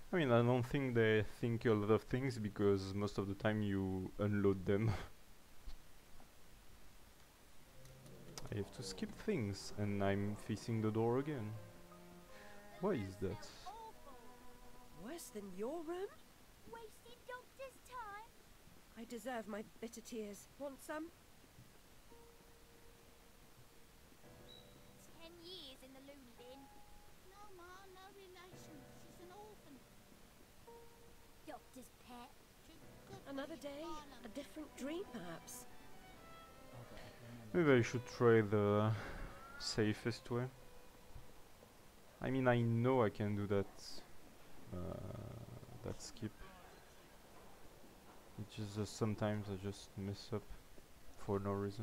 I mean, I don't think they think a lot of things because most of the time you unload them. I have to skip things and I'm facing the door again. Why is that? Worse than your room? Wasting doctor's time. I deserve my bitter tears. Want some? 10 years in the loony bin. No, Ma, no relation. She's an orphan. Doctor's pet. Another day, a different dream, perhaps. Maybe I should try the safest way. I mean, I know I can do that. That skip. It's just sometimes I just mess up for no reason.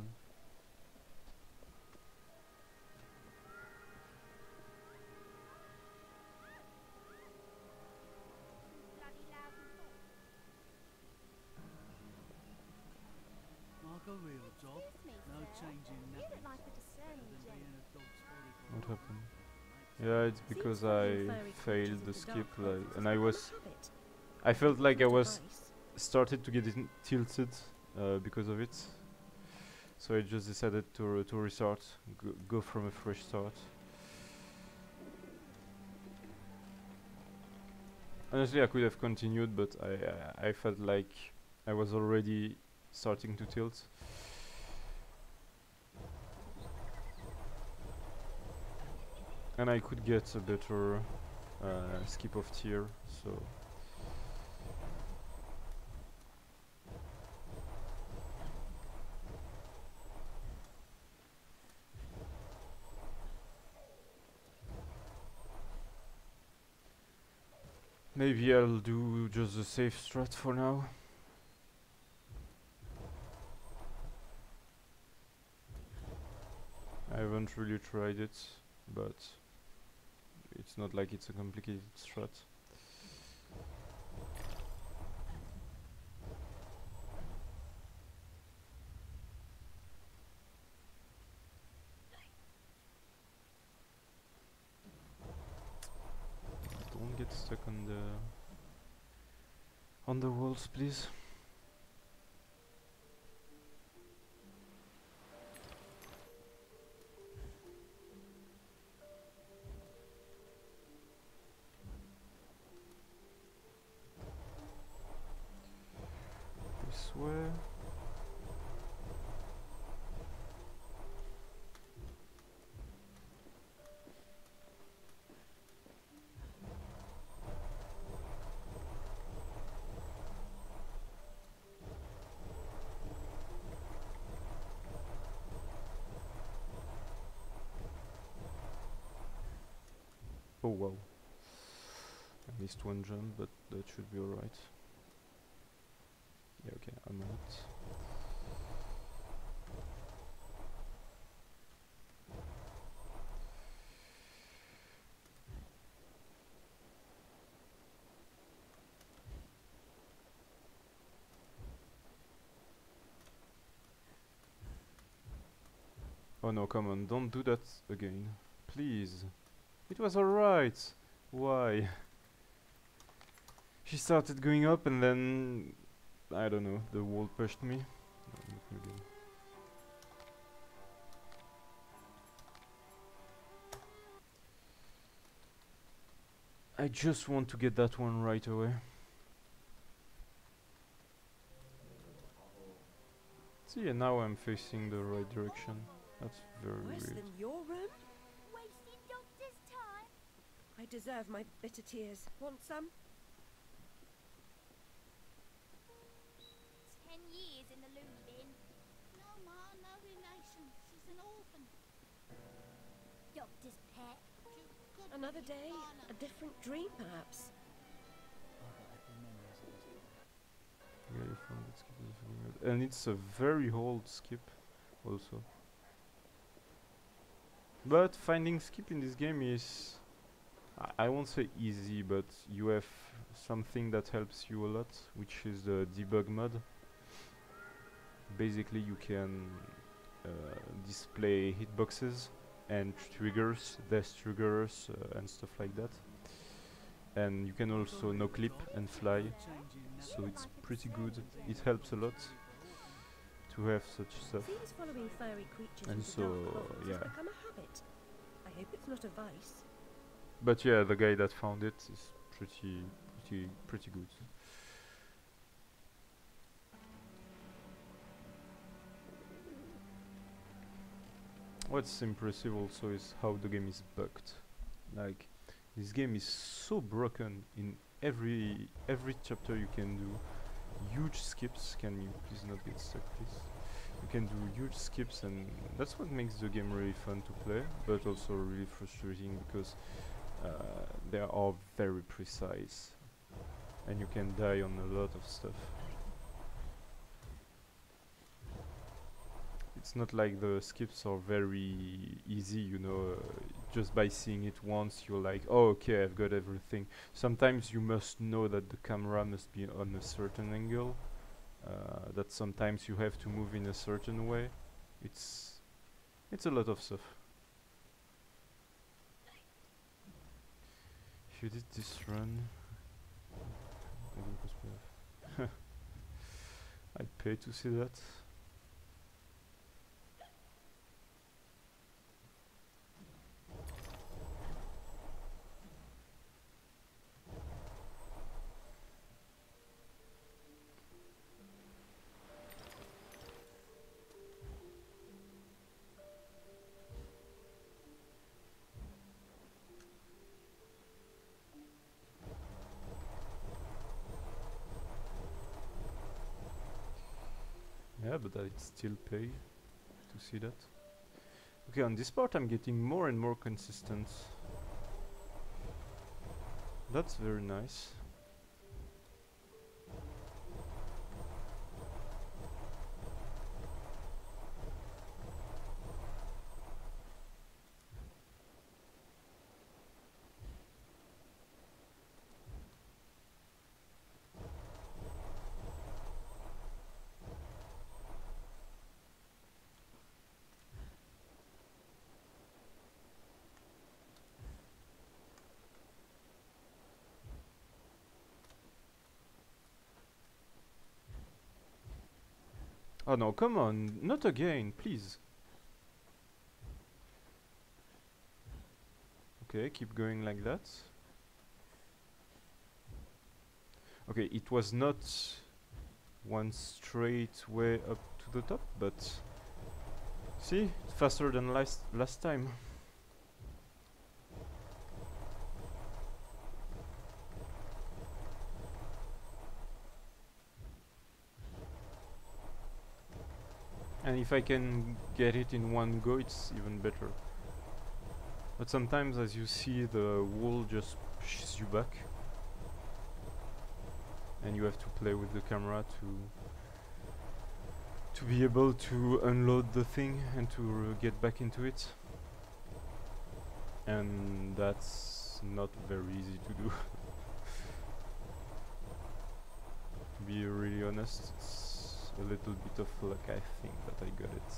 Bloody loud and full. Like a real job, Excuse me, no sir. changing You nothing. look like a discerning Better than gent. being a dog's body for What a happened? while. Yeah, it's Seems because following I furry failed creatures the into skip, dark places and has I become a was. habit. I felt like I Not was advice. started to get tilted because of it. So I just decided to restart, go from a fresh start. Honestly, I could have continued, but I felt like I was already starting to tilt. And I could get a better skip of tier, so. Maybe I'll do just the safe strat for now. I haven't really tried it, but it's not like it's a complicated strat. Don't get stuck on the walls, please. This way. Oh wow. I missed one jump, but that should be alright. Yeah, okay, I'm out. Oh no, come on, don't do that again. Please. It was alright. Why? She started going up and then, I don't know, the wall pushed me. No, not again. I just want to get that one right away. See, and now I'm facing the right direction. That's very Worse weird. than your room? Wasting doctor's time. I deserve my bitter tears. Want some? 10 years in the loony bin. No, Ma, no relation. She's an orphan. Doctor's pet. Another day, a different dream, perhaps. Yeah, you found that skip is very good. And it's a very old skip also. But finding skip in this game is, I won't say easy, but you have something that helps you a lot, which is the debug mod. Basically you can display hitboxes and triggers, death triggers and stuff like that. and you can also no clip and fly, so it's pretty good. It helps a lot to have such stuff. Seems following furry creatures And into so, dark closets yeah. has become a habit. I hope it's not a vice. But yeah, the guy that found it is pretty good. What's impressive also is how the game is bugged. Like, this game is so broken in every chapter you can do huge skips. Can you please not get stuck, please? You can do huge skips, and that's what makes the game really fun to play, but also really frustrating because they are very precise and you can die on a lot of stuff. It's not like the skips are very easy, you know, just by seeing it once you're like, oh okay, I've got everything. Sometimes you must know that the camera must be on a certain angle, that sometimes you have to move in a certain way. It's a lot of stuff. If you did this run, I'd pay to see that. Yeah, but I'd still pay to see that. Okay, on this part I'm getting more and more consistent. That's very nice. Oh no, come on, not again, please. Okay, keep going like that. Okay, it was not one straight way up to the top, but see, faster than last time. And if I can get it in one go, it's even better. But sometimes, as you see, the wall just pushes you back, and you have to play with the camera to be able to unload the thing and to get back into it. And that's not very easy to do. To be really honest, it's a little bit of luck, I think, that I got it.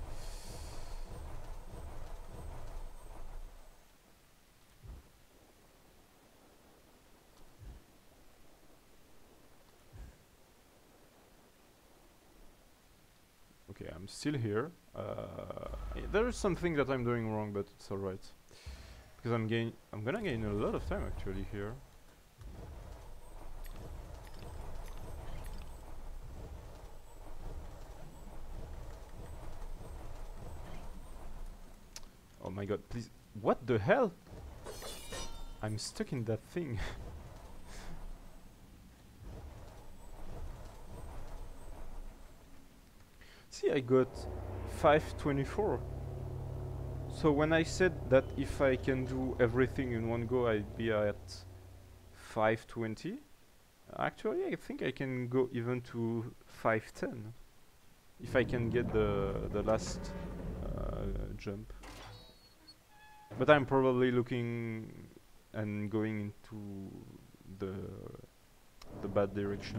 Okay, I'm still here. There is something that I'm doing wrong, but it's alright. Because I'm gonna gain a lot of time actually here. Oh my god, please. What the hell? I'm stuck in that thing. See, I got 524. So when I said that if I can do everything in one go, I'd be at 520. Actually, I think I can go even to 510 if I can get the last jump. But I'm probably looking and going into the bad direction.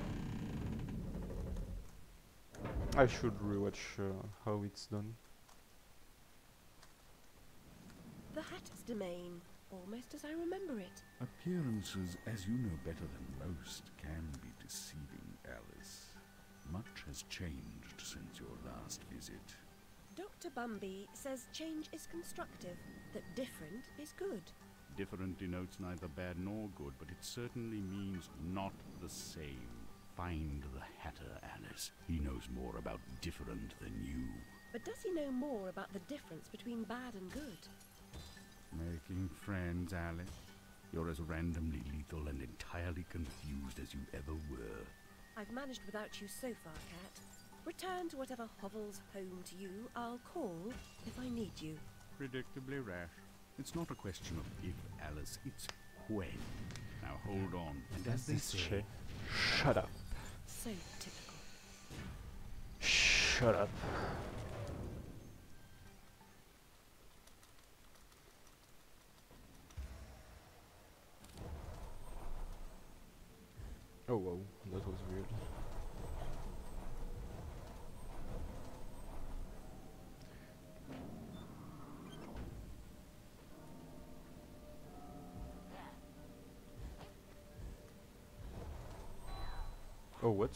I should rewatch how it's done. The Hatter's domain, almost as I remember it. Appearances, as you know better than most, can be deceiving, Alice. Much has changed since your last visit. Dr. Bumby says change is constructive, that different is good. Different denotes neither bad nor good, but it certainly means not the same. Find the Hatter, Alice. He knows more about different than you. But does he know more about the difference between bad and good? Making friends, Alice. You're as randomly lethal and entirely confused as you ever were. I've managed without you so far, Cat. Return to whatever hovels home to you. I'll call if I need you. Predictably rash. It's not a question of if, Alice, it's when. Now hold on, and as they say, Shut up. So typical. Shut up. Oh wow, that was weird. Oh, what?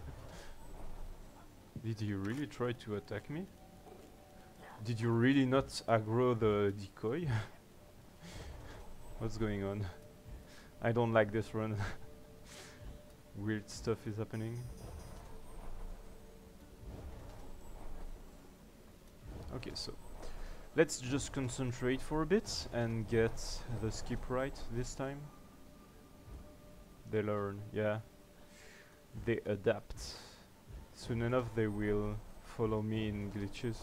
Did you really try to attack me? Did you really not aggro the decoy? What's going on? I don't like this run. Weird stuff is happening. Okay, so let's just concentrate for a bit and get the skip right this time. They learn, yeah. They adapt. Soon enough they will follow me in glitches.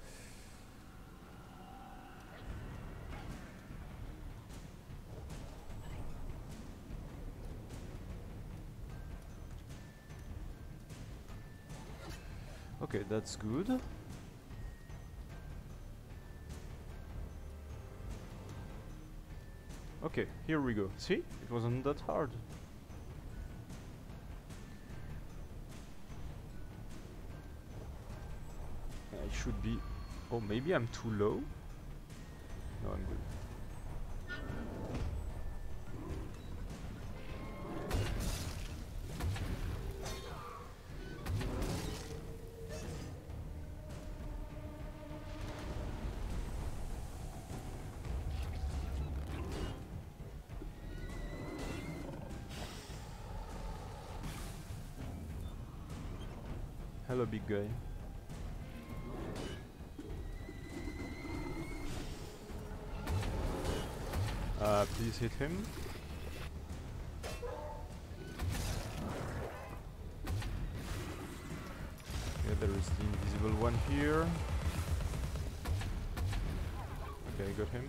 Okay, that's good. Okay, here we go. See? It wasn't that hard. I should be... Oh, maybe I'm too low? No, I'm good. Hello, big guy. Please hit him. Yeah, there is the invisible one here. Okay, I got him.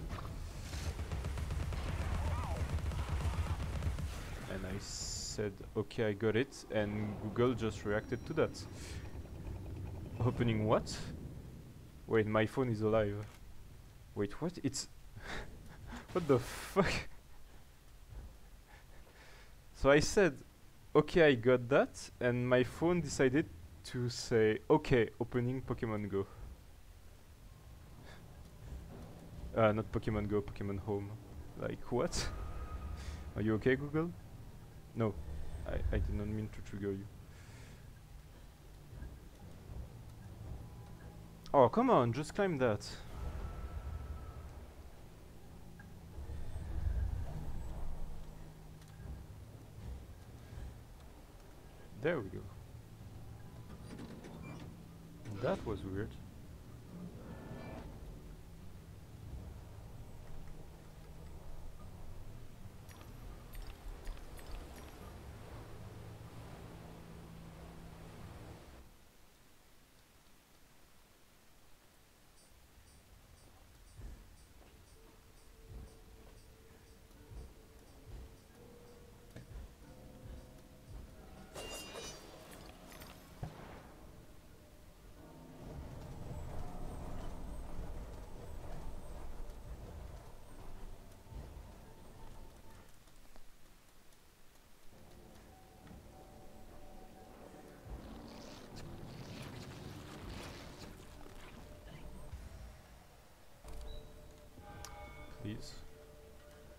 And I said, okay, I got it, and Google just reacted to that. Opening what? Wait, my phone is alive. Wait, what? It's... What the fuck? So I said, okay, I got that, and my phone decided to say, okay, opening Pokemon Go. Not Pokemon Go, Pokemon Home. Like, what? Are you okay, Google? No, I did not mean to trigger you. Oh, come on, just climb that. There we go. That was weird. Please.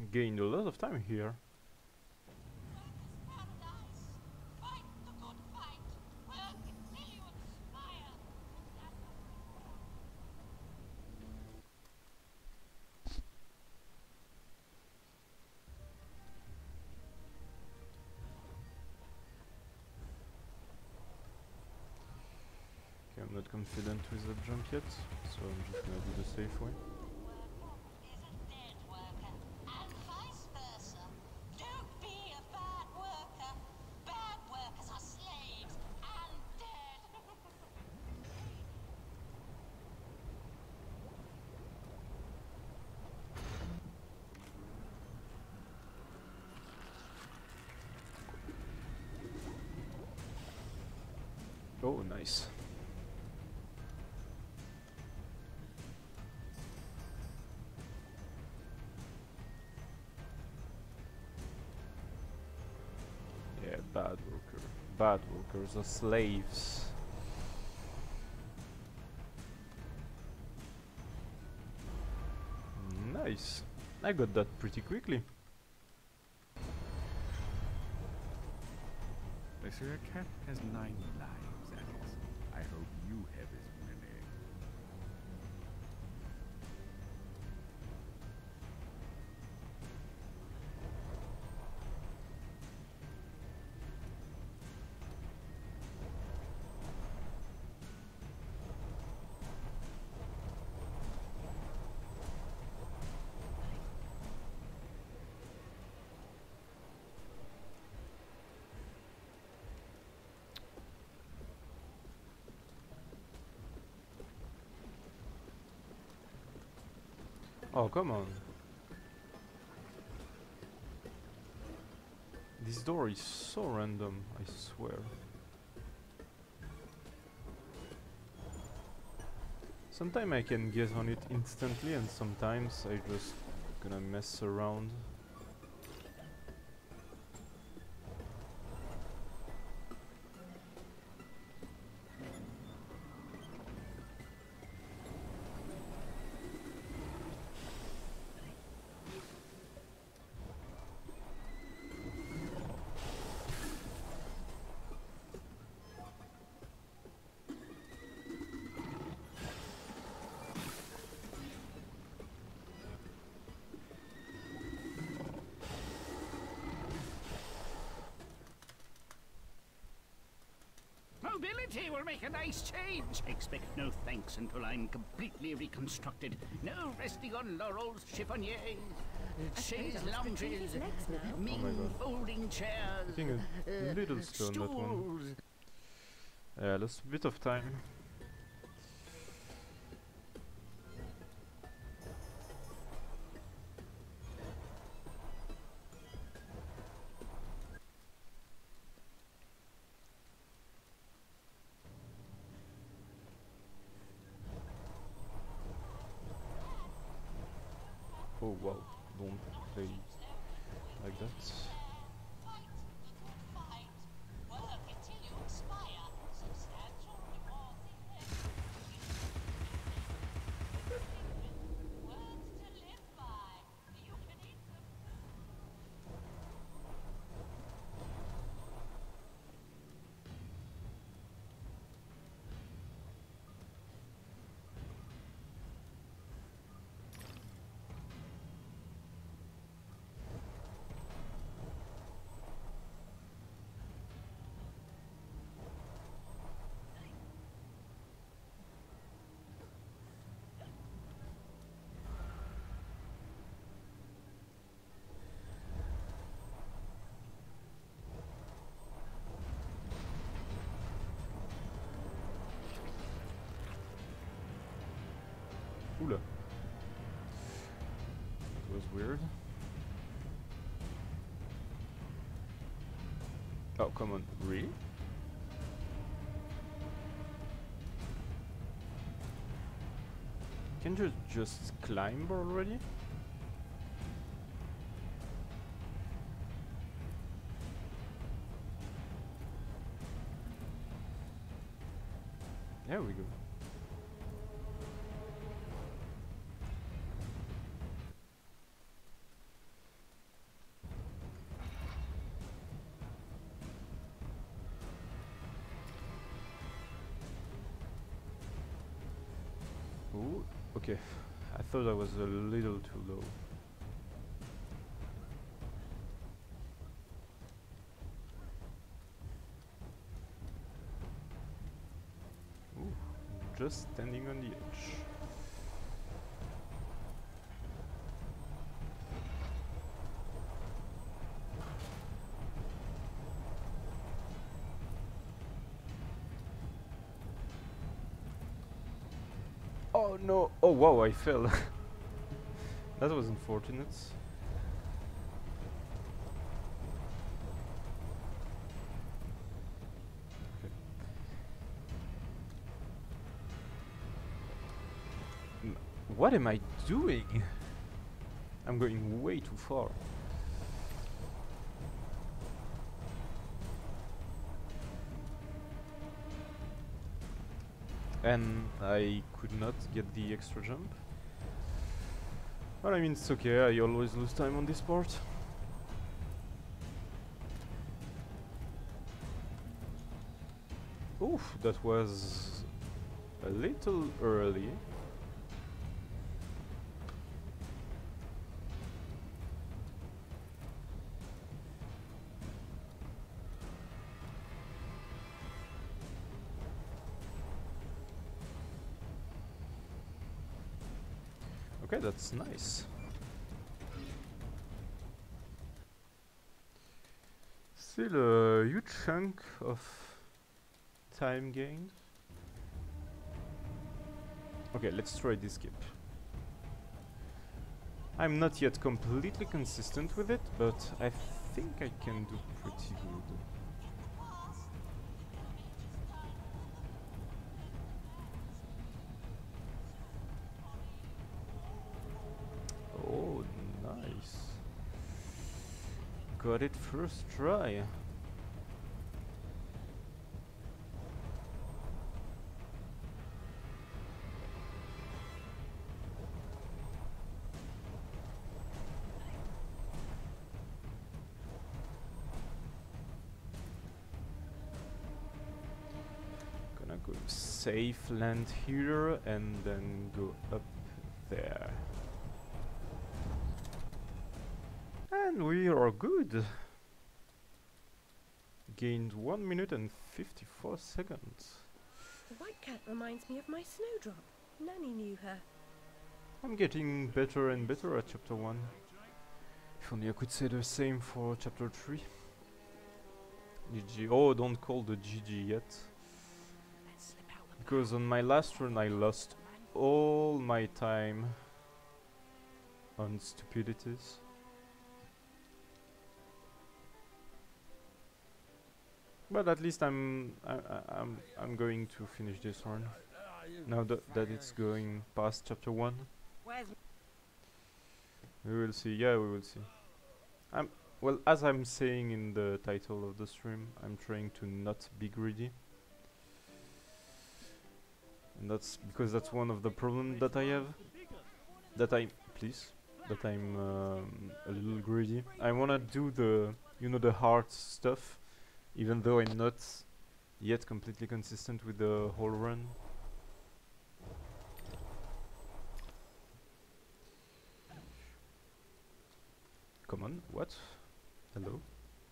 gained a lot of time here. Okay, I'm not confident with the jump yet, so I'm just gonna do the safe way. Oh, nice. Yeah, bad worker. Bad workers are slaves. Nice. I got that pretty quickly. Monsieur Cat has 9 lives, Alice. I hope you have as many. Oh, come on. This door is so random, I swear. Sometimes I can get on it instantly and sometimes I just gonna mess around. Mobility will make a nice change. Expect no thanks until I'm completely reconstructed. No resting on laurels, chiffoniers, chaise lounges, mean folding chairs, Getting a little slow on that one. stools. Yeah, lost a bit of time. Oh wow, don't play like that. Oula. That was weird. Oh, come on. Really? Can you just climb already? There we go. Okay, I thought I was a little too low. Ooh, just standing on the edge. Oh no! Oh wow, I fell. That was unfortunate. Okay. What am I doing? I'm going way too far. And I could not get the extra jump. But I mean, it's okay, I always lose time on this part. Oof, that was a little early. Okay, that's nice. Still a huge chunk of time gained. Okay, let's try this skip. I'm not yet completely consistent with it, but I think I can do pretty good. Oh, nice. Got it first try. Gonna go safe land here and then go up there. And we are good. Gained 1 minute and 54 seconds. The white cat reminds me of my snowdrop. Nanny knew her. I'm getting better and better at chapter 1. If only I could say the same for chapter 3. GG. Oh, don't call the GG yet. Because on my last run I lost all my time on stupidities. But at least I'm going to finish this run. Now that it's going past chapter 1. We will see. Yeah, we will see. Well, as I'm saying in the title of the stream, I'm trying to not be greedy. And that's because that's one of the problems that I have. That I'm a little greedy. I wanna do the, the hard stuff, even though I'm not yet completely consistent with the whole run. Come on, what? Hello?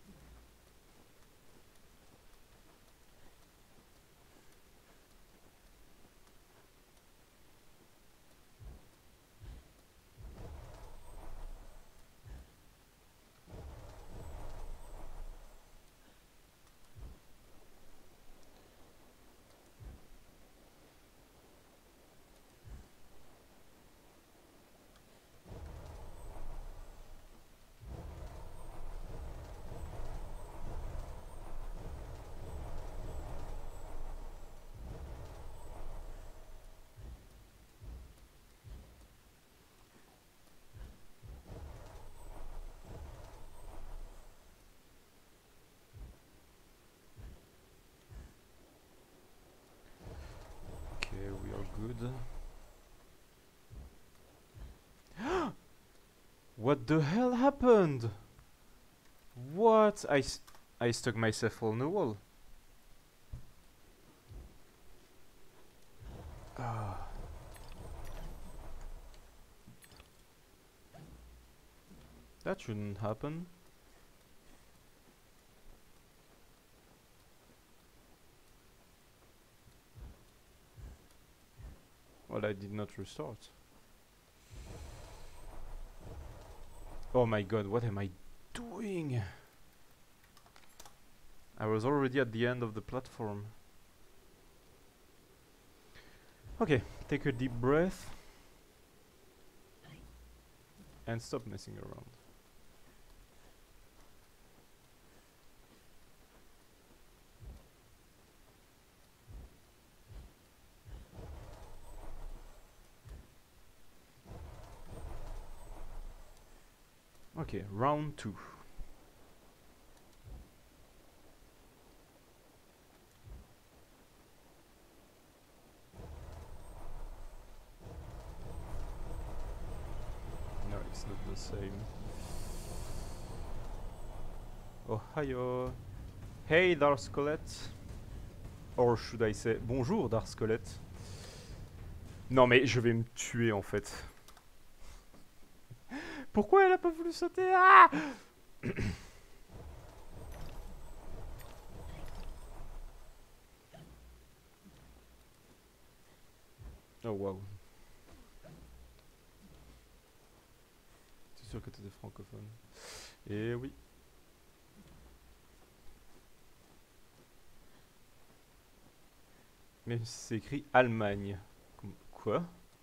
We are good. What the hell happened? What? I stuck myself on the wall. That shouldn't happen. Well, I did not restart. Oh my god, what am I doing? I was already at the end of the platform. Okay, take a deep breath. And stop messing around. Okay, round 2. No, it's not the same. Ohio. Hey, Darscolette. Or should I say bonjour, Darscolette. Non mais je vais me tuer en fait. Pourquoi elle a pas voulu sauter? Ah! Oh wow. C'est sûr que t'étais francophone. Et oui. Même si c'est écrit Allemagne. Quoi?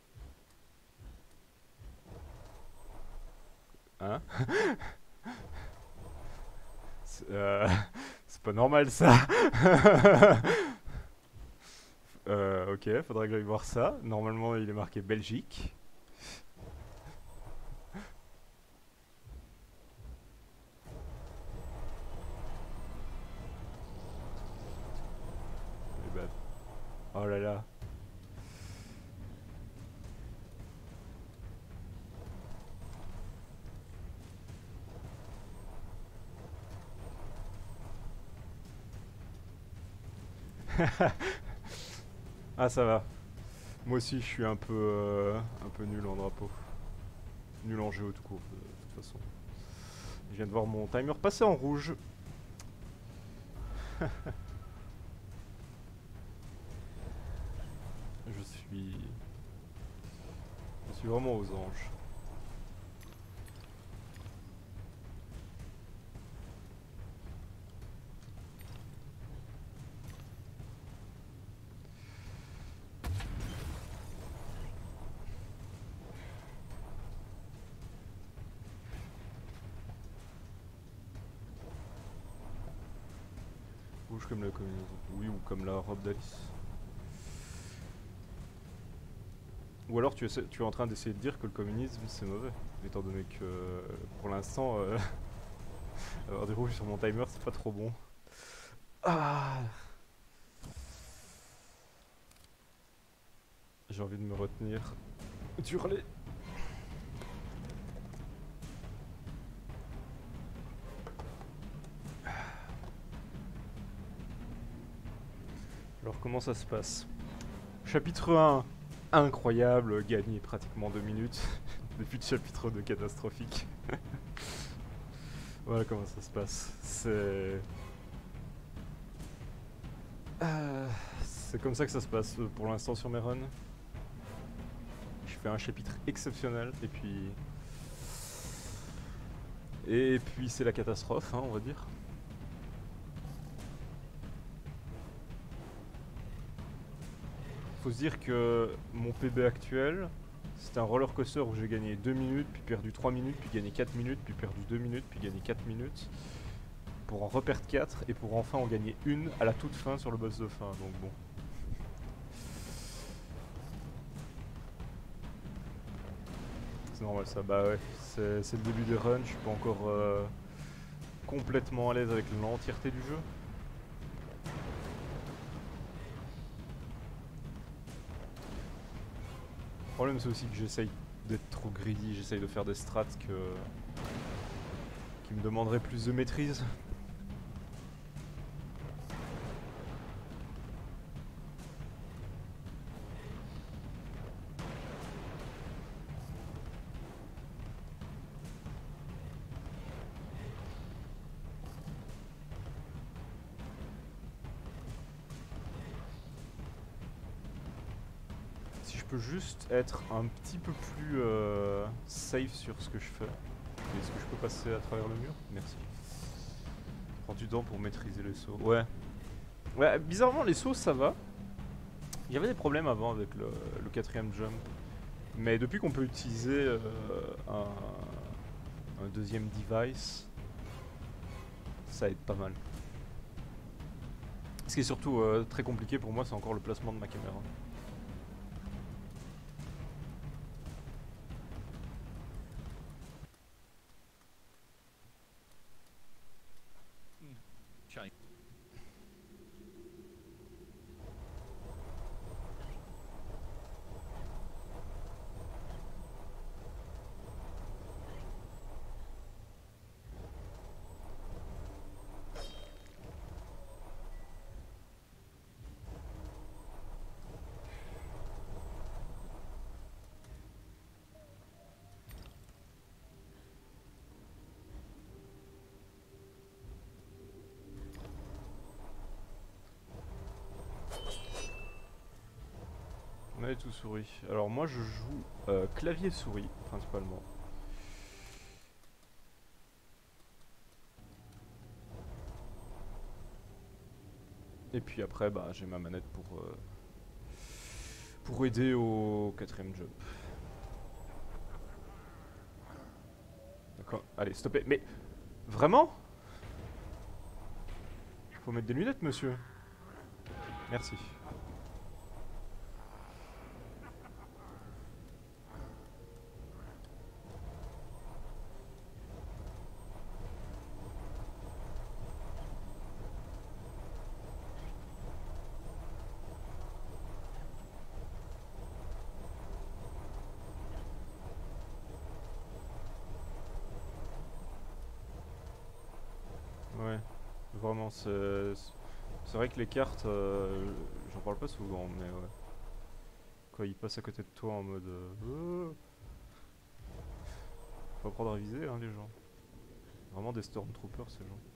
Hein? C'est pas normal ça. Ok, faudrait que j'aille voir ça. Normalement il est marqué Belgique. Et bah, oh là là. Ah ça va. Moi aussi je suis un peu nul en drapeau. Nul en jeu tout court de toute façon. Je viens de voir mon timer passer en rouge. Je suis vraiment aux anges. Rouge comme la communisme. Oui, ou comme la robe d'Alice. Ou alors tu es en train d'essayer de dire que le communisme c'est mauvais, étant donné que pour l'instant avoir des rouges sur mon timer c'est pas trop bon. Ah, j'ai envie de me retenir d'hurler. Alors comment ça se passe? Chapitre 1, incroyable, gagné pratiquement 2 minutes. Début de chapitre 2 catastrophique. Voilà comment ça se passe. C'est comme ça que ça se passe pour l'instant sur mes runs. Je fais un chapitre exceptionnel et puis... c'est la catastrophe, hein, on va dire. Faut se dire que mon PB actuel, c'est un roller coaster où j'ai gagné 2 minutes, puis perdu 3 minutes, puis gagné 4 minutes, puis perdu 2 minutes, puis gagné 4 minutes. Pour en reperdre 4 et pour enfin en gagner une à la toute fin sur le boss de fin, donc bon. C'est normal ça, bah ouais, c'est le début des runs, je suis pas encore complètement à l'aise avec l'entièreté du jeu. Le problème c'est aussi que j'essaye d'être trop greedy, j'essaye de faire des strats qui me demanderaient plus de maîtrise. peux juste être un petit peu plus safe sur ce que je fais. Est-ce que je peux passer à travers le mur? Merci. Prends du temps pour maîtriser les sauts. Ouais. Ouais, bizarrement les sauts ça va. Il y avait des problèmes avant avec le 4ème jump. Mais depuis qu'on peut utiliser un deuxième device, ça aide pas mal. Ce qui est surtout très compliqué pour moi, c'est encore le placement de ma caméra. Manette ou souris? Alors moi je joue clavier souris principalement. Et puis après bah j'ai ma manette pour aider au 4ème jump. D'accord, allez stoppez. Mais vraiment? Faut mettre des lunettes monsieur. Merci. Ouais, vraiment c'est vrai que les cartes, j'en parle pas souvent mais ouais. Quand ils passent à côté de toi en mode faut apprendre à viser hein les gens. Vraiment des Stormtroopers ces gens.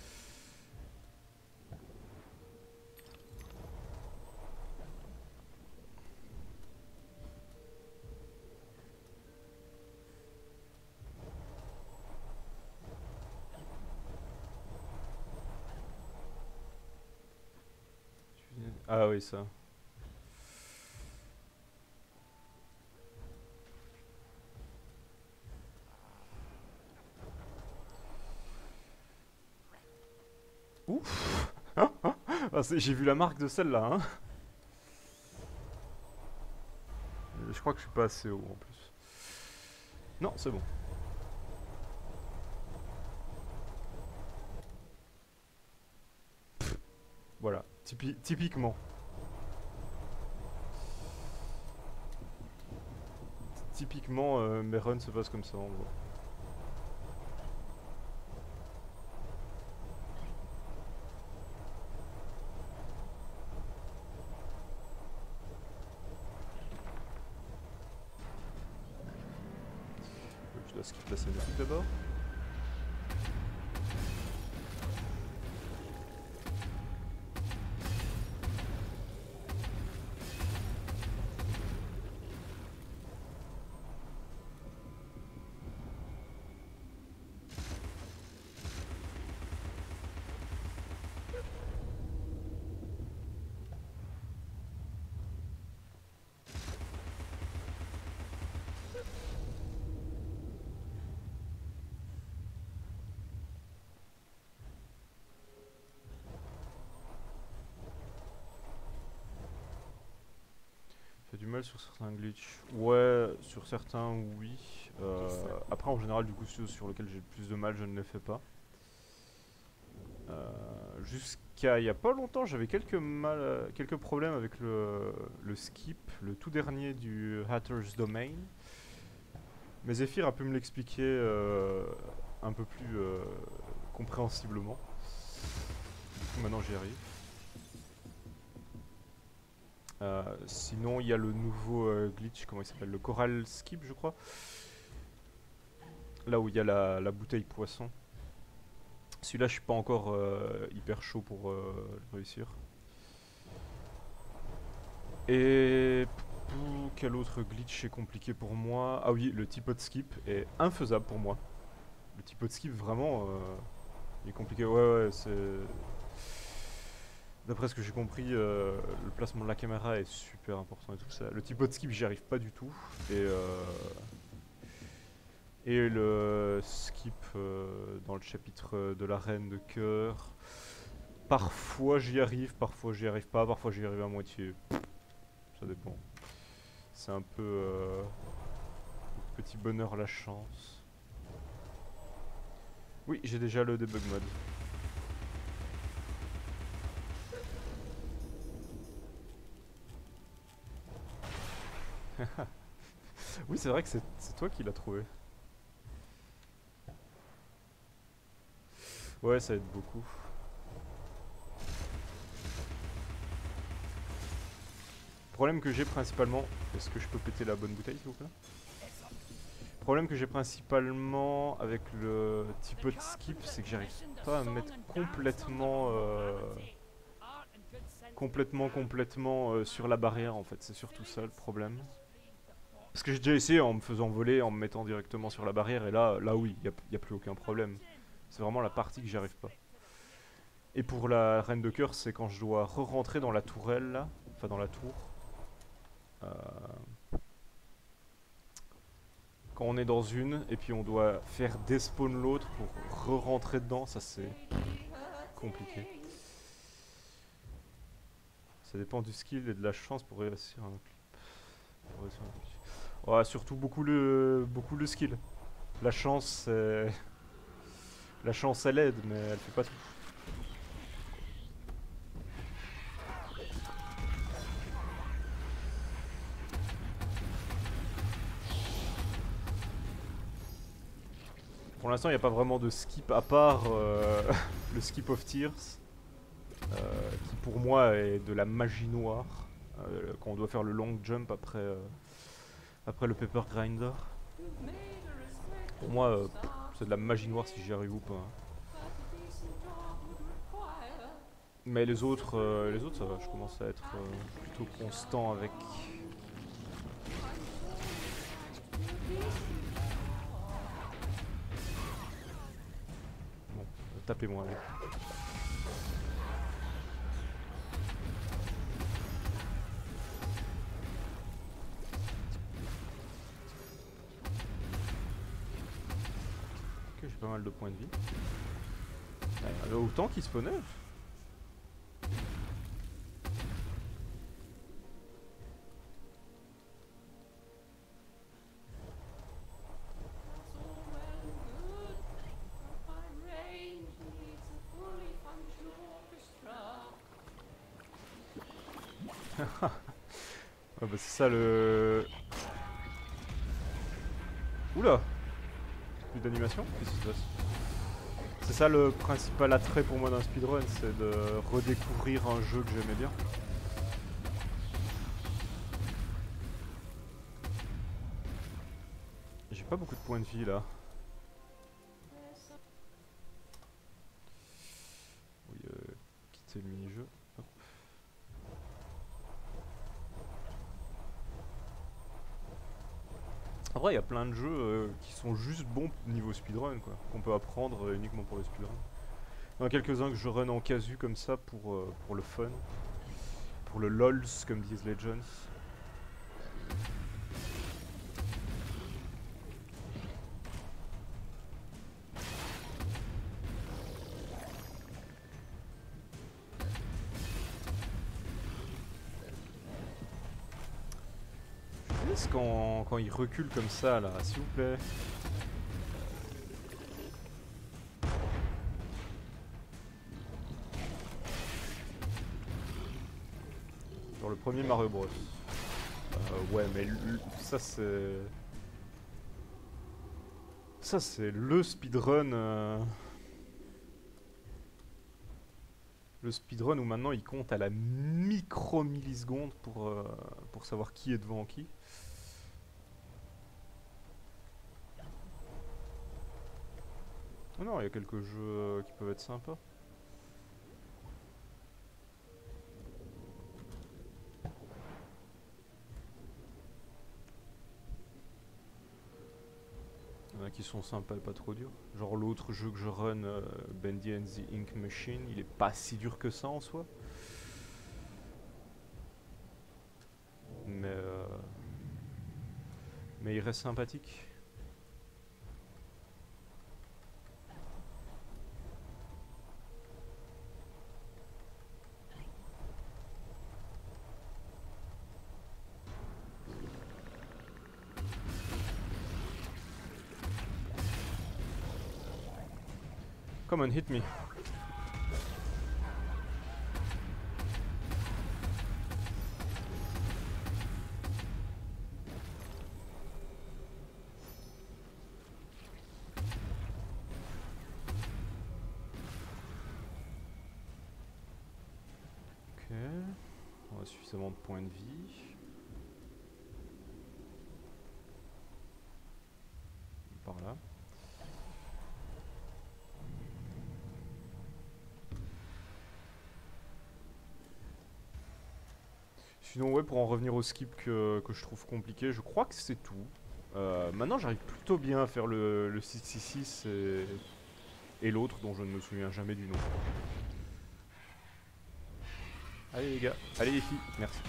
Ah oui ça. Ouf. Ah, j'ai vu la marque de celle-là hein. Je crois que je suis pas assez haut en plus. Non, c'est bon. Pff, voilà, typiquement. Typiquement, mes runs se passent comme ça en gros. Je dois skip la cinématique d'abord. Fait du mal sur certains glitches. Ouais, sur certains oui. Après en général du coup ceux sur lesquels j'ai le plus de mal je ne les fais pas. Jusqu'à il y a pas longtemps j'avais quelques problèmes avec le skip, le tout dernier du Hatter's Domain. Mais Zephyr a pu me l'expliquer un peu plus compréhensiblement. Du coup maintenant j'y arrive. Sinon il y a le nouveau glitch, comment il s'appelle, le Coral Skip je crois. Là où il y a la bouteille poisson. Celui-là je suis pas encore hyper chaud pour le réussir. Et Quel autre glitch est compliqué pour moi? Ah oui, le typo de skip est infaisable pour moi. Le typo de skip vraiment il est compliqué. Ouais, c'est... D'après ce que j'ai compris, le placement de la caméra est super important et tout ça. Le typo de skip, j'y arrive pas du tout. Et le skip dans le chapitre de la reine de cœur, parfois j'y arrive pas, parfois j'y arrive à moitié. Ça dépend. C'est un peu petit bonheur la chance. Oui, j'ai déjà le debug mode. Oui, c'est vrai que c'est toi qui l'as trouvé. Ouais, ça aide beaucoup. Le problème que j'ai principalement... Est-ce que je peux péter la bonne bouteille, s'il vous plaît? Le problème que j'ai principalement avec le typo de skip, c'est que j'arrive pas à me mettre complètement sur la barrière, en fait. C'est surtout ça le problème. Parce que j'ai déjà essayé en me faisant voler, en me mettant directement sur la barrière, et là oui, il n'y a plus aucun problème. C'est vraiment la partie que j'y arrive pas. Et pour la reine de cœur, c'est quand je dois re-rentrer dans la tourelle, là. Enfin, dans la tour. Quand on est dans une, et puis on doit faire despawn l'autre pour re-rentrer dedans, ça c'est compliqué. Ça dépend du skill et de la chance pour réussir un clip. Ouais, surtout beaucoup le skill. La chance, la chance elle aide, mais elle fait pas tout. Pour l'instant, il n'y a pas vraiment de skip à part le skip of tears, qui pour moi est de la magie noire, quand on doit faire le long jump après le paper grinder. Pour moi, c'est de la magie noire si j'y arrive ou pas. Mais les autres ça va, je commence à être plutôt constant avec. Bon, tapez-moi avec. Ok, j'ai pas mal de points de vie. Il y en a autant qui spawnaient. Ouais, bah c'est ça le... Oula! Plus d'animation? Qu'est-ce qui se passe? C'est ça le principal attrait pour moi d'un speedrun, c'est de redécouvrir un jeu que j'aimais bien. J'ai pas beaucoup de points de vie là. Oui, quitter le mini-jeu. Hop. En vrai, il y a plein de jeux qui sont juste bons niveau speedrun, quoi. Qu'on peut apprendre uniquement pour le speedrun. Il y en a quelques-uns que je run en casu comme ça pour le fun. Pour le LOLs, comme disent les Legends. Quand il recule comme ça là, s'il vous plaît. Genre le premier Mario Bros. Ouais, mais ça c'est... Ça c'est le speedrun... Le speedrun où maintenant il compte à la micro-milliseconde pour savoir qui est devant qui. Oh non, il y a quelques jeux qui peuvent être sympas. qui sont sympas et pas trop durs. Genre l'autre jeu que je run, Bendy and the Ink Machine, il est pas si dur que ça en soi. Mais il reste sympathique. Come on, hit me. Ok, on a suffisamment de points de vie. Par là. Sinon ouais, pour en revenir au skip que je trouve compliqué, je crois que c'est tout. Maintenant j'arrive plutôt bien à faire le 666 et l'autre dont je ne me souviens jamais du nom. Allez les gars, allez les filles, merci.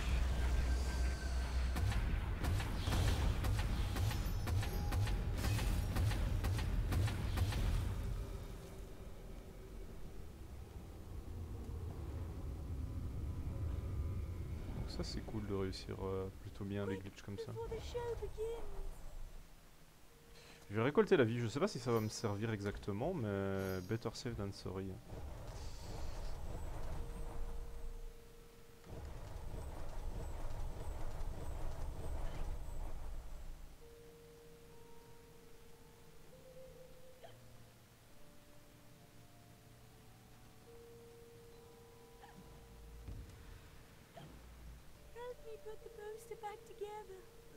Donc ça c'est cool de réussir plutôt bien les glitches comme ça. Je vais récolter la vie, je sais pas si ça va me servir exactement, mais better safe than sorry. Help me put the poster back together.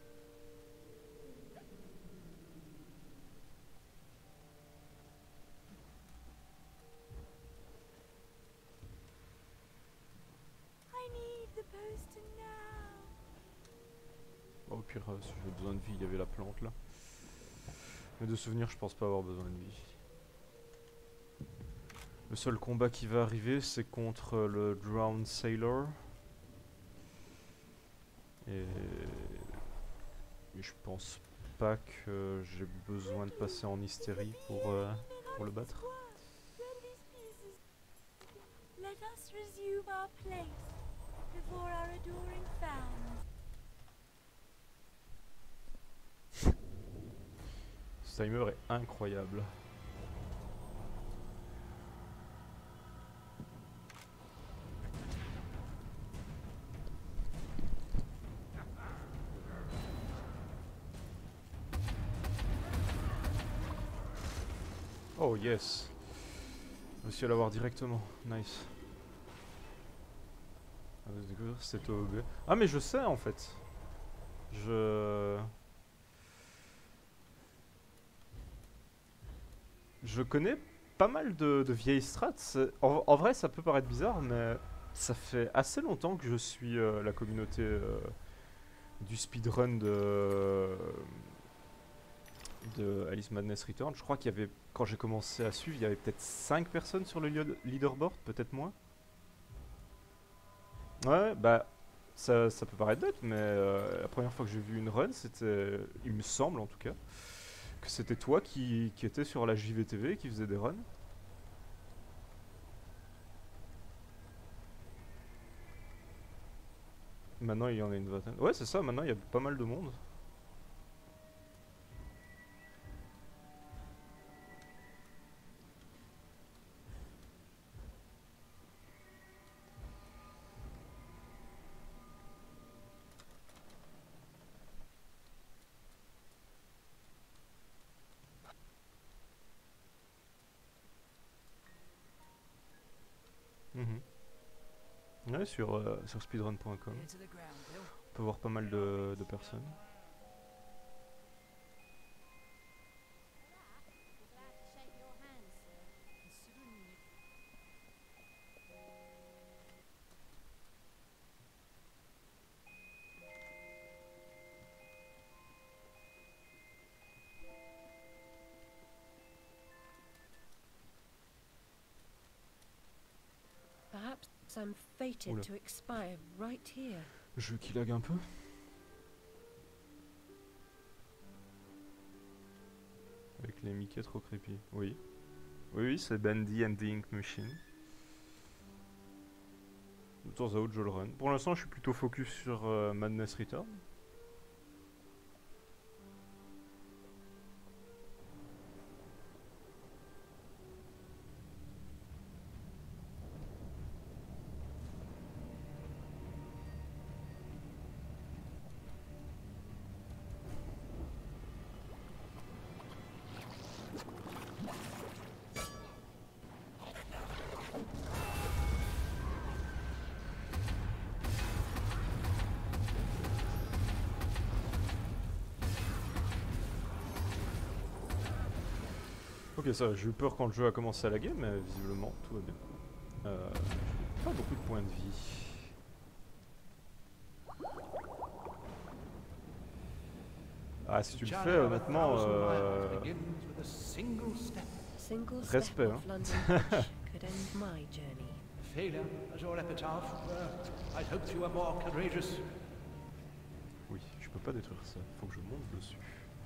I need the poster now. Au pire, si j'ai besoin de vie, il y avait la plante là. Mais de souvenirs, je pense pas avoir besoin de vie. Le seul combat qui va arriver, c'est contre le Drowned Sailor. Et je pense pas que j'ai besoin de passer en hystérie pour le battre. Let us resume our place before our adoring fans. Ce timer est incroyable. Oh yes. Je suis à l'avoir directement. Nice. C'est OB. Ah mais je sais en fait. Je connais pas mal de vieilles strats. En vrai ça peut paraître bizarre mais ça fait assez longtemps que je suis la communauté du speedrun de Alice Madness Return. Je crois qu'il y avait, quand j'ai commencé à suivre, il y avait peut-être 5 personnes sur le leaderboard, peut-être moins. Ouais, bah ça peut paraître bête, mais la première fois que j'ai vu une run, c'était, il me semble en tout cas, que c'était toi qui étais sur la JVTV et qui faisait des runs. Maintenant il y en a une vingtaine. Ouais c'est ça, maintenant il y a pas mal de monde. Ouais, sur speedrun.com, on peut voir pas mal de personnes. Glad to shake your hand, sir. perhaps I'm fated Oula. to expire right here. Jeu qui lag un peu. Avec les Mickey trop creepy. Oui. Oui, c'est Bendy and the Ink Machine. De temps à autre, je le run. Pour l'instant, je suis plutôt focus sur Madness Return. Ok, ça, j'ai eu peur quand le jeu a commencé à laguer, mais visiblement tout va bien. Pas beaucoup de points de vie. Ah, si tu le fais, honnêtement, Single Respect, step hein. off London Bridge could end my journey. Failure as your epitaph. I'd hoped you were more courageous. oui, je peux pas détruire ça. Faut que je monte dessus.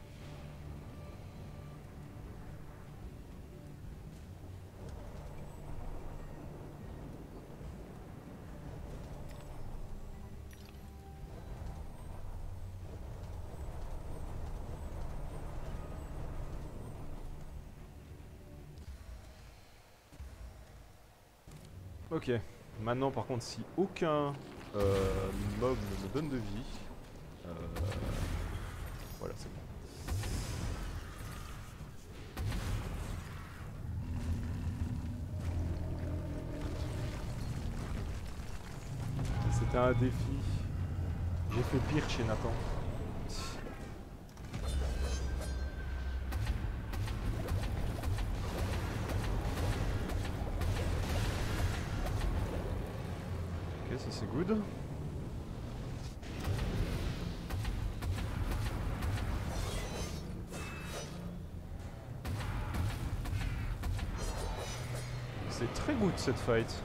Ok, maintenant par contre si aucun mob ne me donne de vie, voilà c'est bon. C'était un défi, j'ai fait pire chez Nathan. Ok, ça c'est good. C'est très good cette fight.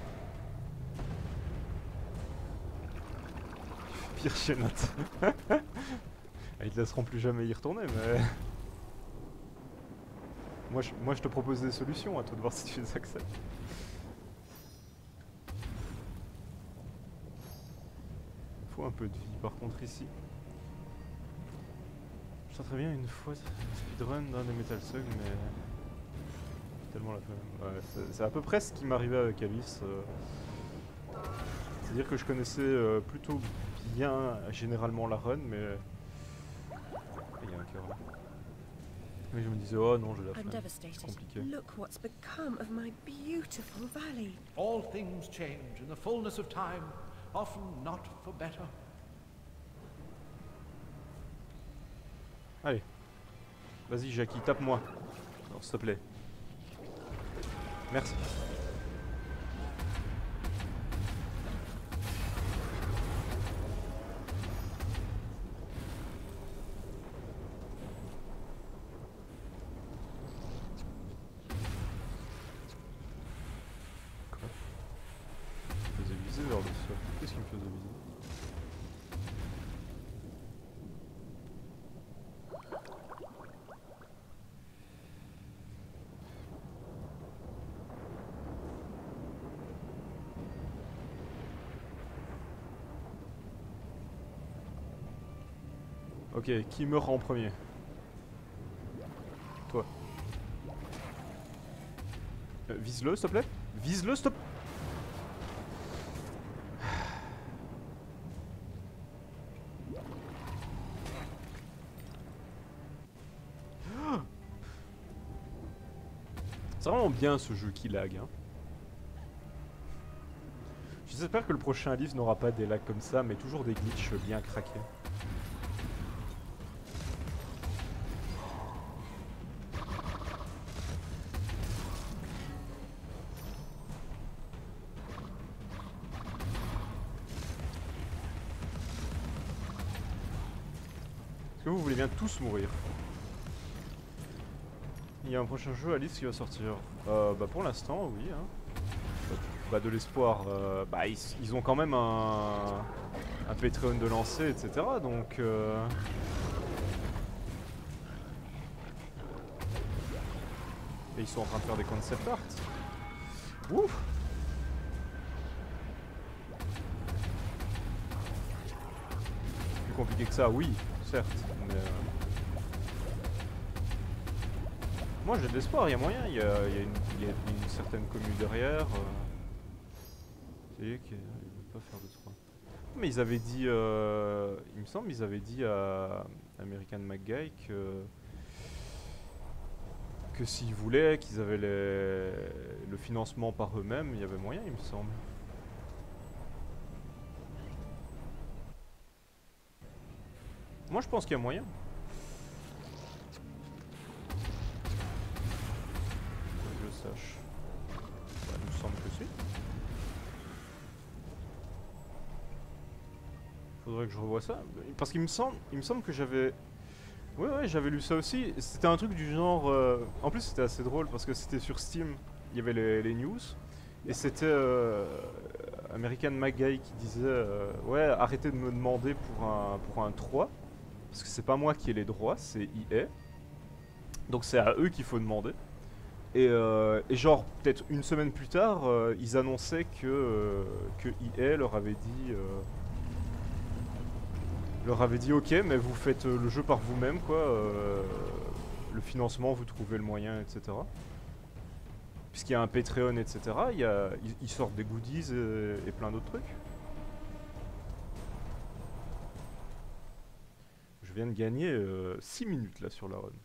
Pire chez Nathan. Ils te laisseront plus jamais y retourner, mais... Moi je te propose des solutions, à toi de voir si tu les acceptes. Faut un peu de vie par contre ici. Je très bien une fois speedrun dans des Metal Slug, mais tellement la flemme. Ouais, c'est à peu près ce qui m'arrivait avec Alice. C'est-à-dire que je connaissais plutôt bien généralement la run, mais il y a un cœur là. Mais je me disais oh non, j'ai la I'm flemme. devastated. C'est compliqué. Look what's become of my beautiful valley. All things change in the fullness of time, often not for better. Allez, vas-y Jackie, tape-moi. Non, s'il te plaît. Merci. Quoi? Je me faisais viser vers le sol. Qu'est-ce qui me faisait viser? Ok, qui meurt en premier? Toi. Vise-le, s'il te plaît. Vise-le, stop. C'est vraiment bien ce jeu qui lag. Hein. J'espère que le prochain livre n'aura pas des lags comme ça, mais toujours des glitches bien craqués. Est-ce que vous voulez bien tous mourir? Il y a un prochain jeu Alice qui va sortir. Bah pour l'instant oui. Hein. bah, de l'espoir. Bah, ils ont quand même un Patreon de lancer, etc. Donc... Et ils sont en train de faire des concept art. Ouf! Plus compliqué que ça, oui, certes. Mais moi j'ai de l'espoir, il y a moyen, il y a une certaine commune derrière. Ça y est qu'ils ne veulent pas faire de 3. Mais ils avaient dit, il me semble, ils avaient dit à American McGuy que s'ils voulaient, qu'ils avaient le financement par eux-mêmes, il y avait moyen, il me semble. Moi je pense qu'il y a moyen. Que je sache. Bah, il me semble que si. Faudrait que je revoie ça. Parce qu'il me semble que j'avais... Ouais, j'avais lu ça aussi. C'était un truc du genre... En plus c'était assez drôle parce que c'était sur Steam. Il y avait les news. Et c'était American McGuy qui disait ouais, arrêtez de me demander pour un 3. Parce que c'est pas moi qui ai les droits, c'est EA. Donc c'est à eux qu'il faut demander. Et genre, peut-être une semaine plus tard, ils annonçaient que EA leur avait dit ok, mais vous faites le jeu par vous-même, quoi. Le financement, vous trouvez le moyen, etc. Puisqu'il y a un Patreon, etc. Ils sortent des goodies et plein d'autres trucs. Je viens de gagner 6 minutes là sur la run.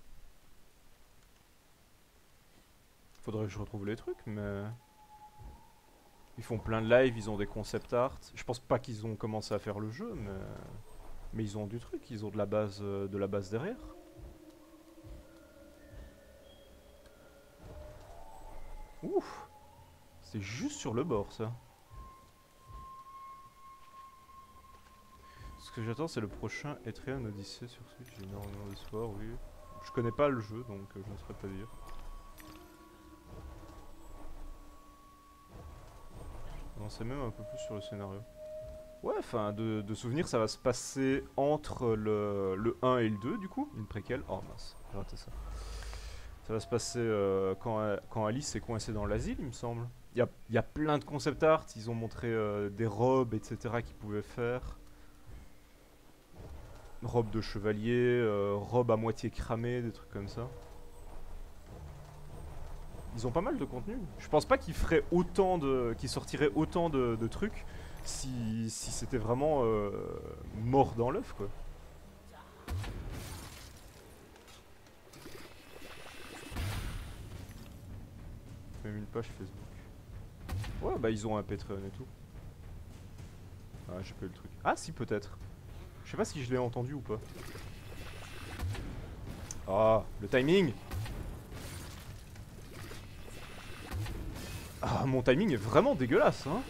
Faudrait que je retrouve les trucs, mais... Ils font plein de lives, ils ont des concept art. Je pense pas qu'ils ont commencé à faire le jeu, mais ils ont du truc, ils ont de la base derrière. Ouf! C'est juste sur le bord, ça. Ce que j'attends, c'est le prochain Etrian Odyssey sur Switch. J'ai énormément d'espoir, oui. Je connais pas le jeu, donc je ne saurais pas dire. On sait même un peu plus sur le scénario. Ouais, enfin, de souvenir, ça va se passer entre le 1 et le 2, du coup. Une préquelle. Oh mince, j'ai raté ça. Ça va se passer quand Alice est coincée dans l'asile, il me semble. Il y a plein de concept art. Ils ont montré des robes, etc. qu'ils pouvaient faire. Robe de chevalier, robe à moitié cramée, des trucs comme ça. Ils ont pas mal de contenu. Je pense pas qu'ils feraient autant qu'ils sortiraient autant de trucs si c'était vraiment mort dans l'œuf, quoi. Même une page Facebook. Ouais, bah ils ont un Patreon et tout. Ah, j'ai pas eu le truc. Ah si, peut-être. Je sais pas si je l'ai entendu ou pas. Ah, le timing! Ah, mon timing est vraiment dégueulasse, hein.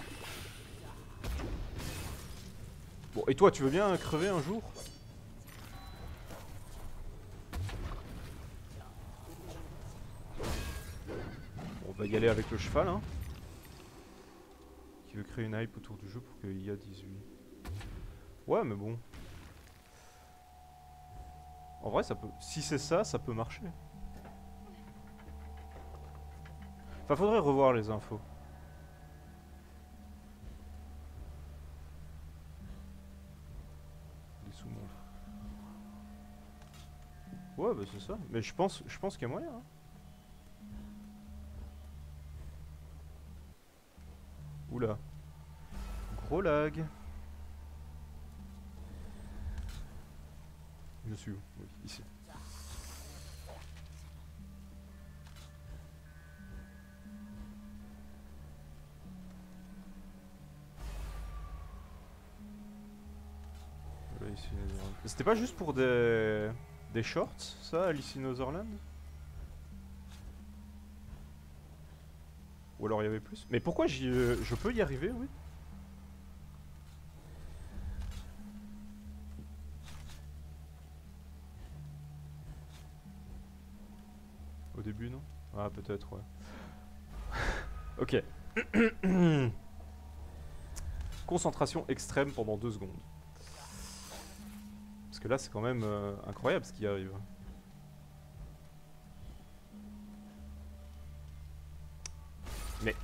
Bon, et toi, tu veux bien crever un jour? Bon, on va y aller avec le cheval, hein. Qui veut créer une hype autour du jeu pour qu'il y a 18. Ouais, mais bon. En vrai, ça peut... Si c'est ça, ça peut marcher. Enfin, faudrait revoir les infos. Les sous-montres. Ouais, bah c'est ça. Mais je pense qu'il y a moyen, hein. Oula. Gros lag. Je suis où? Oui, ici. C'était pas juste pour des shorts, ça, Alice in Wonderland? Ou alors il y avait plus? Mais pourquoi je peux y arriver, oui? Au début, non? Ah, peut-être, ouais. Ok. Concentration extrême pendant 2 secondes. Parce que là, c'est quand même incroyable ce qui arrive. Mais...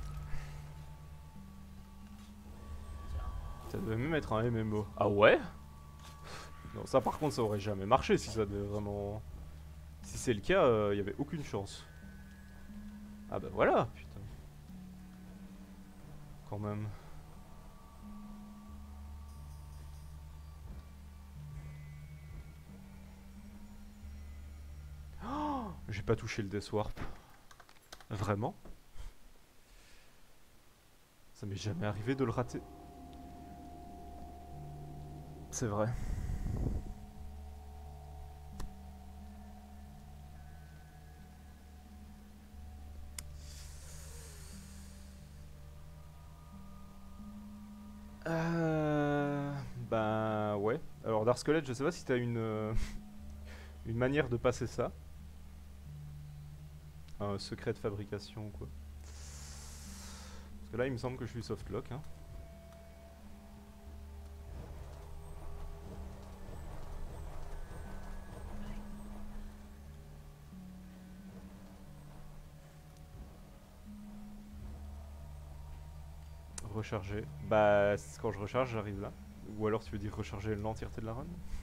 ça devait même être un MMO. Ah ouais? Non, ça par contre, ça aurait jamais marché si ça devait vraiment... Si c'est le cas, il y avait aucune chance. Ah bah voilà, putain. Quand même. Oh, j'ai pas touché le Death Warp. Vraiment? Ça m'est jamais arrivé de le rater. C'est vrai. Bah ouais. Alors Dark Skelett, je sais pas si t'as une manière de passer ça. Un secret de fabrication ou quoi. Parce que là il me semble que je suis softlock hein. Recharger. Bah quand je recharge j'arrive là. Ou alors tu veux dire recharger l'entièreté de la run?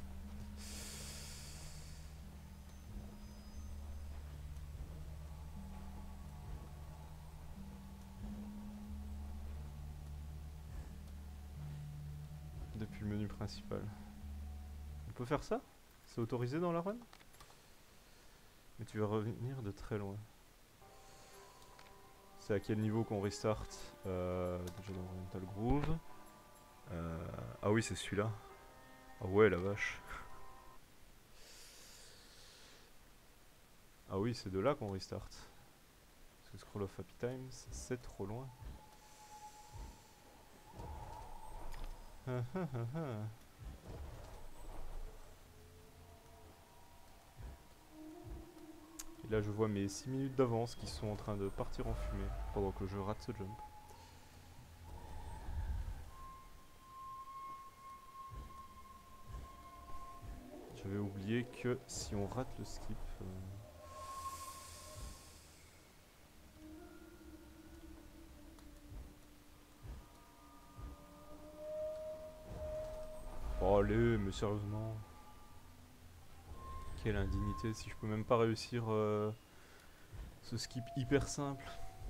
Depuis le menu principal. On peut faire ça? C'est autorisé dans la run? Mais tu vas revenir de très loin. C'est à quel niveau qu'on restart? Déjà dans Oriental Groove. Ah oui, c'est celui-là. Ah ouais, la vache. Ah oui, c'est de là qu'on restart. Parce que Scroll of Happy Times, c'est trop loin. Et là je vois mes 6 minutes d'avance qui sont en train de partir en fumée pendant que je rate ce jump. J'avais oublié que si on rate le skip... Oh allez, mais sérieusement... Quelle indignité si je peux même pas réussir ce skip hyper simple.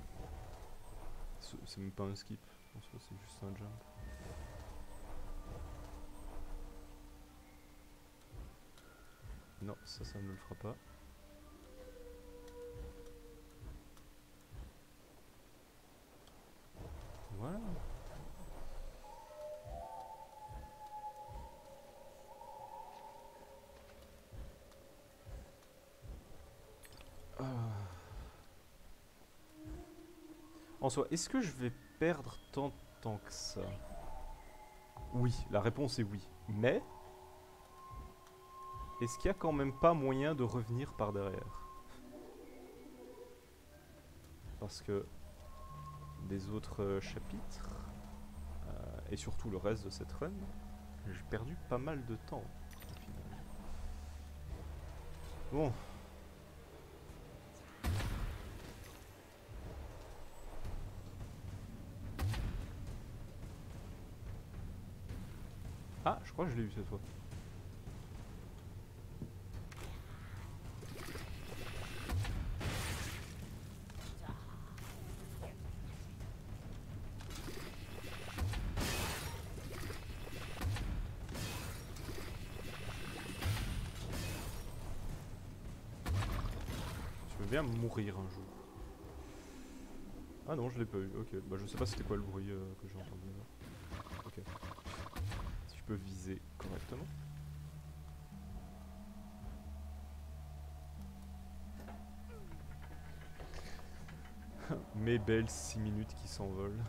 C'est même pas un skip, en soi c'est juste un jump. Non, ça ne le fera pas. Voilà. En soi, est-ce que je vais perdre tant de temps que ça? Oui, la réponse est oui. Mais, est-ce qu'il y a quand même pas moyen de revenir par derrière? Parce que des autres chapitres, et surtout le reste de cette run, j'ai perdu pas mal de temps au final. Bon. Ah, je crois que je l'ai eu cette fois. Je veux bien mourir un jour. Ah non, je l'ai pas eu. Ok, bah je sais pas c'était quoi le bruit que j'ai entendu là. Ok. Si je peux viser correctement. Mes belles 6 minutes qui s'envolent.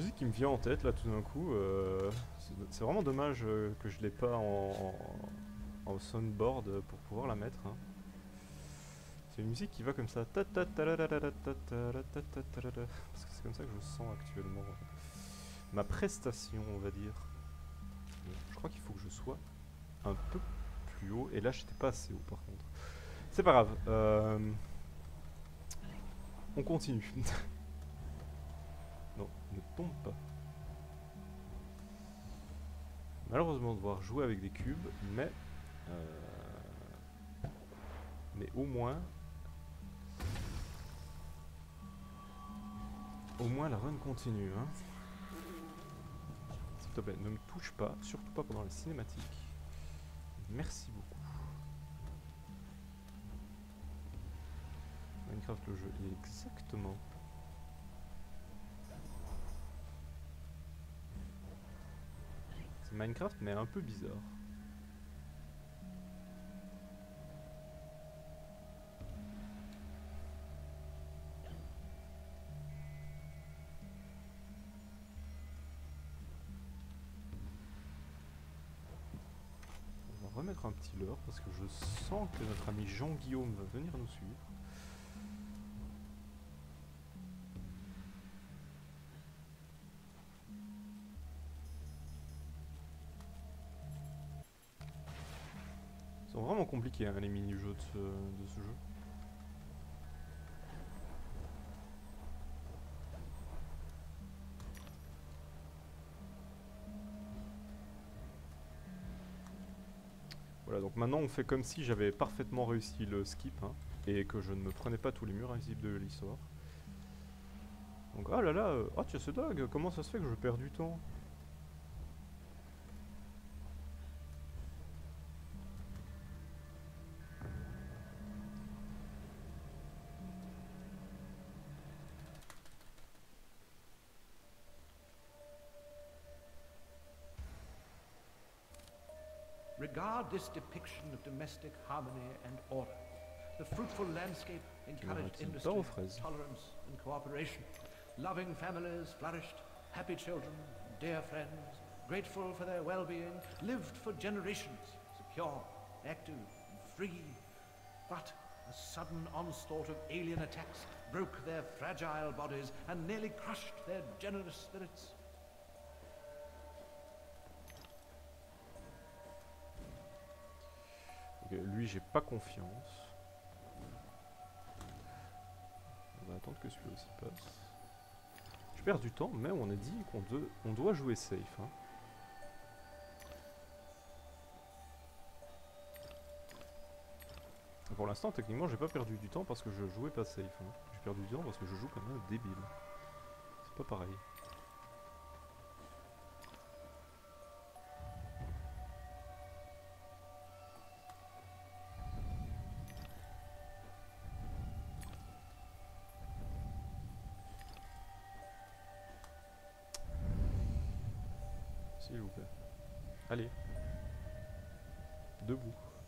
musique qui me vient en tête là tout d'un coup. C'est vraiment dommage que je l'ai pas en soundboard pour pouvoir la mettre. Hein. C'est une musique qui va comme ça. Parce que c'est comme ça que je sens actuellement ma prestation, on va dire. Je crois qu'il faut que je sois un peu plus haut. Et là, j'étais pas assez haut par contre. C'est pas grave. On continue. Non, ne tombe pas. Malheureusement, devoir jouer avec des cubes, mais au moins la run continue. Hein. S'il te plaît, ne me touche pas, surtout pas pendant la cinématique. Merci beaucoup. Minecraft, le jeu, il est exactement. C'est Minecraft, mais un peu bizarre. On va remettre un petit leurre parce que je sens que notre ami Jean-Guillaume va venir nous suivre. Ils sont vraiment compliqués hein, les mini-jeux de ce jeu. Voilà, donc maintenant on fait comme si j'avais parfaitement réussi le skip hein, et que je ne me prenais pas tous les murs invisibles de l'histoire. Donc ah là là, oh tiens c'est dingue, comment ça se fait que je perds du temps? Regard this depiction of domestic harmony and order. The fruitful landscape encouraged industry, tolerance and cooperation. Loving families flourished, happy children, dear friends, grateful for their well-being, lived for generations, secure, active, and free. But a sudden onslaught of alien attacks broke their fragile bodies and nearly crushed their generous spirits. Ok, lui j'ai pas confiance. On va attendre que celui-là aussi passe. Je perds du temps, mais on a dit qu'on doit jouer safe. Hein. Pour l'instant, techniquement, j'ai pas perdu du temps parce que je jouais pas safe. Hein. J'ai perdu du temps parce que je joue comme un débile. C'est pas pareil. S'il vous plaît. Allez. Debout.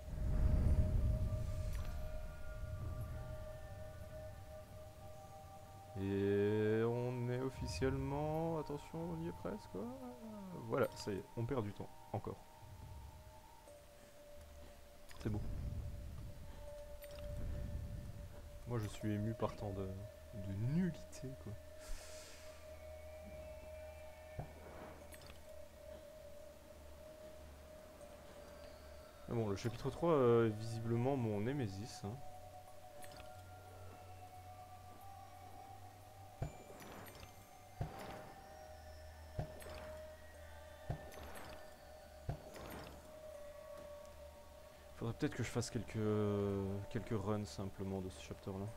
Et on est officiellement... Attention, on y est presque. Voilà, ça y est, on perd du temps. Encore. C'est beau. Moi je suis ému par tant de nullité quoi. Mais bon, le chapitre 3 est visiblement mon némésis. Hein. Faudrait peut-être que je fasse quelques runs simplement de ce chapter là.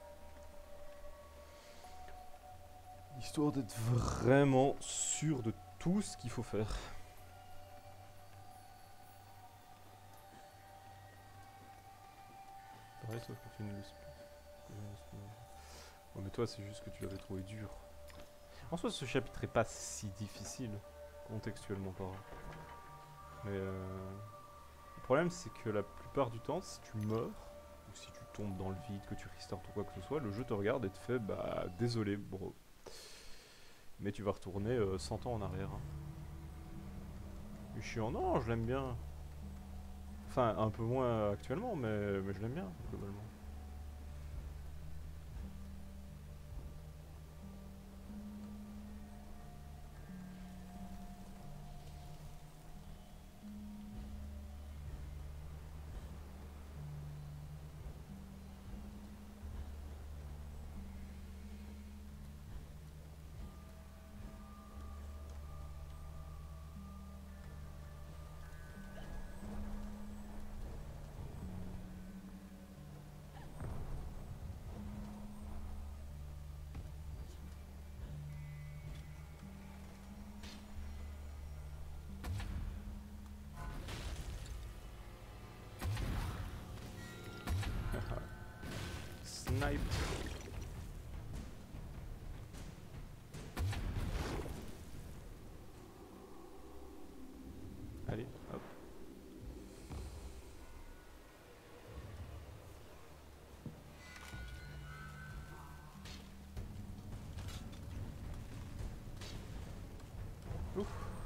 Histoire d'être vraiment sûr de tout ce qu'il faut faire. Pareil, sauf que tu ne le oh, mais toi, c'est juste que tu l'avais trouvé dur. En soi, ce chapitre est pas si difficile, contextuellement parlant. Mais le problème, c'est que la plupart du temps, si tu meurs, ou si tu tombes dans le vide, que tu restartes ou quoi que ce soit, le jeu te regarde et te fait bah désolé, bro. mais tu vas retourner 100 ans en arrière. Hein. C'est chiant, non, je l'aime bien. Enfin, un peu moins actuellement, mais je l'aime bien, globalement. Sniped. Allez, hop. Ouf.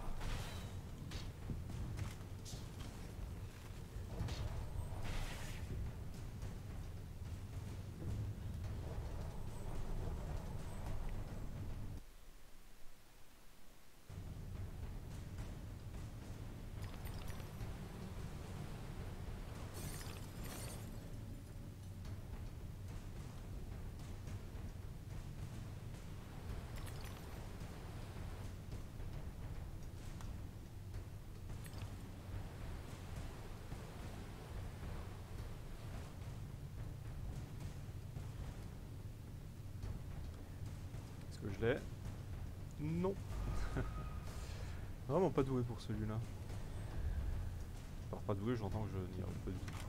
Est-ce que je l'ai? Non. Vraiment pas doué pour celui-là. Par pas doué, j'entends que je n'y arrive pas du tout.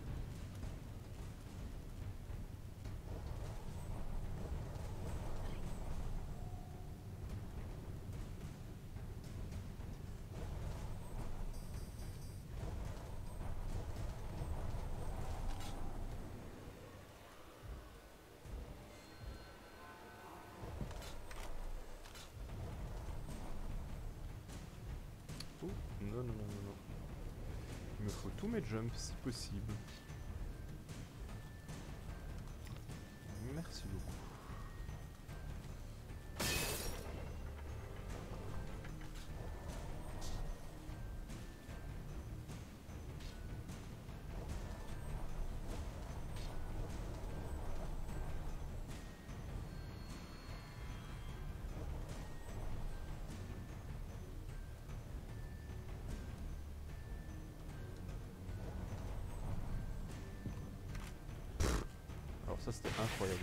Oh, non, non, non, non, non. Il me faut tous mes jumps si possible. Merci beaucoup. Alors ça c'était incroyable.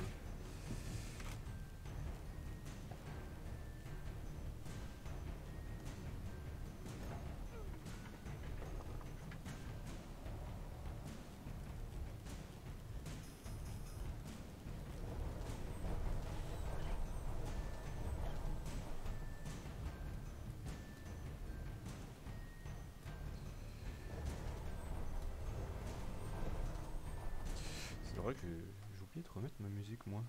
C'est vrai que j'ai oublié de remettre ma musique moi.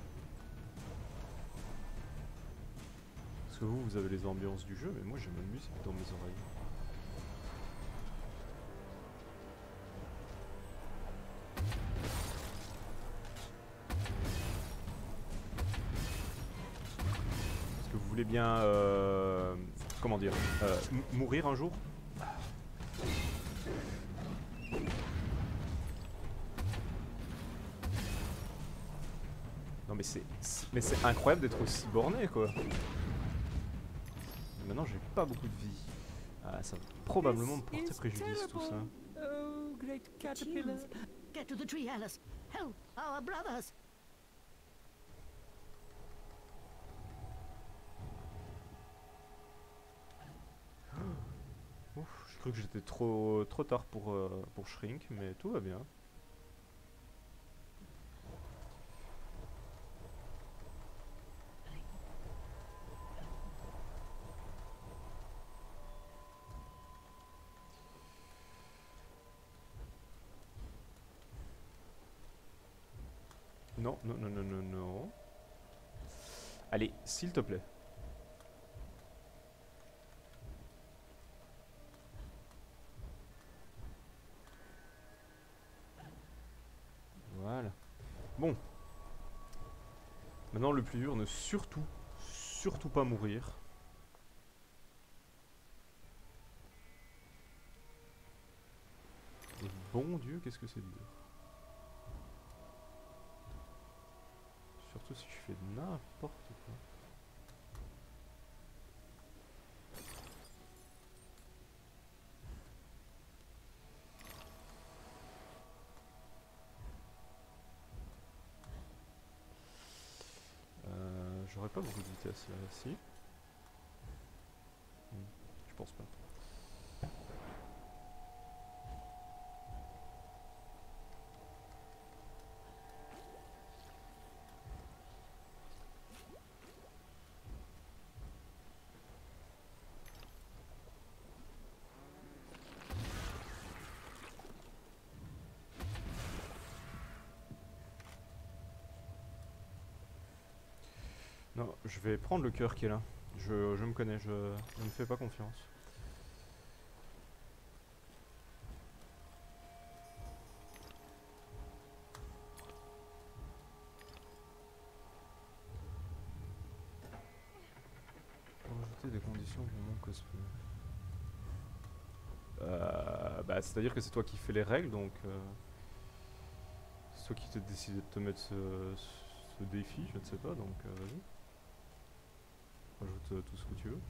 Parce que vous avez les ambiances du jeu, mais moi j'ai ma musique dans mes oreilles. Est-ce que vous voulez bien, comment dire, mourir un jour? Non mais c'est incroyable d'être aussi borné quoi. Maintenant j'ai pas beaucoup de vie. Ah, ça va probablement me porter préjudice tout ça. Oh, great caterpillar. Get to the tree, Alice. Help our brothers. Ouf, j'ai cru que j'étais trop tard pour Shrink, mais tout va bien. Non, non, non, non, non, non. Allez, s'il te plaît. Maintenant le plus dur, ne surtout pas mourir. Et bon Dieu, qu'est-ce que c'est dur. Surtout si je fais n'importe quoi. J'aurais pas beaucoup de vitesse là, si. Je pense pas. Non, je vais prendre le cœur qui est là. Je me connais, je ne me fais pas confiance. Pour ajouter des conditions pour mon cosplay. Bah, c'est-à-dire que c'est toi qui fais les règles, donc c'est toi qui t'es décidé de te mettre ce défi, je ne sais pas, donc vas-y. Rajoute tout ce que tu veux.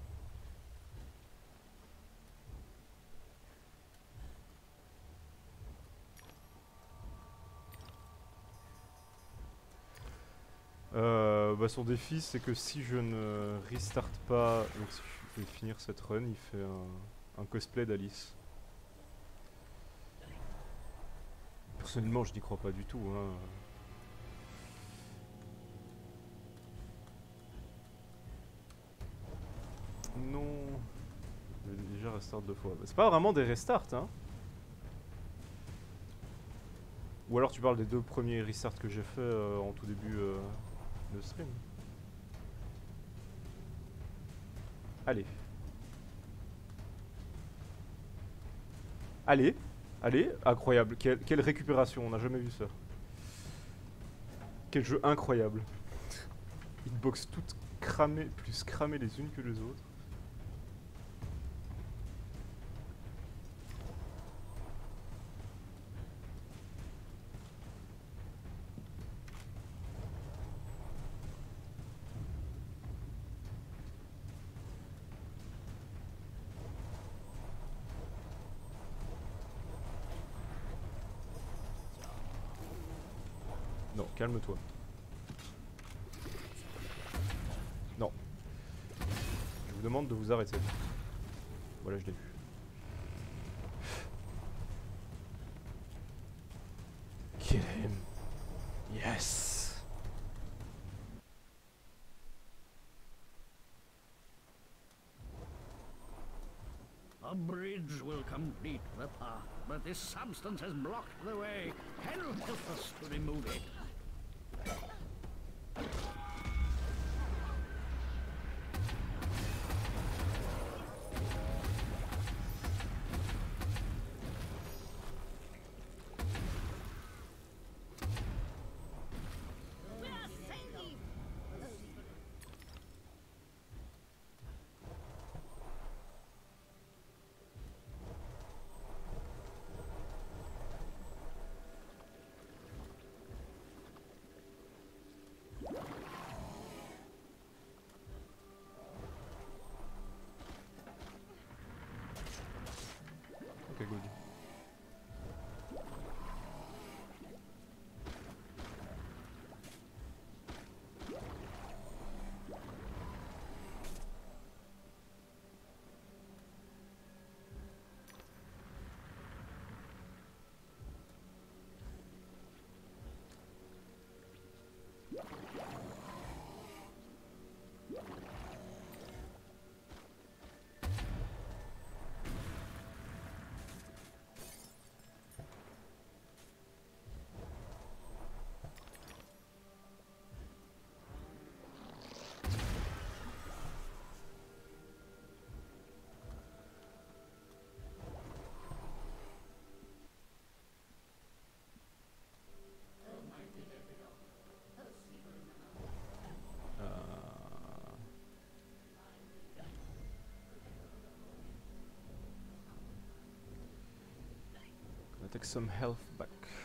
Bah son défi c'est que si je ne restart pas, donc si je vais finir cette run, il fait un cosplay d'Alice. Personnellement je n'y crois pas du tout, hein. Non, j'ai déjà restart 2 fois. C'est pas vraiment des restarts, hein. Ou alors tu parles des 2 premiers restarts que j'ai fait en tout début de stream. Allez. Allez, allez, incroyable. Quelle récupération, on n'a jamais vu ça. Quel jeu incroyable. Hitbox toutes cramées, plus cramées les unes que les autres. Non, calme-toi. Non. Je vous demande de vous arrêter. Voilà, je l'ai vu. Kill him. Yes. A bridge will complete the path, but this substance has blocked the way. Help us to remove it. Okay, good. take some health back.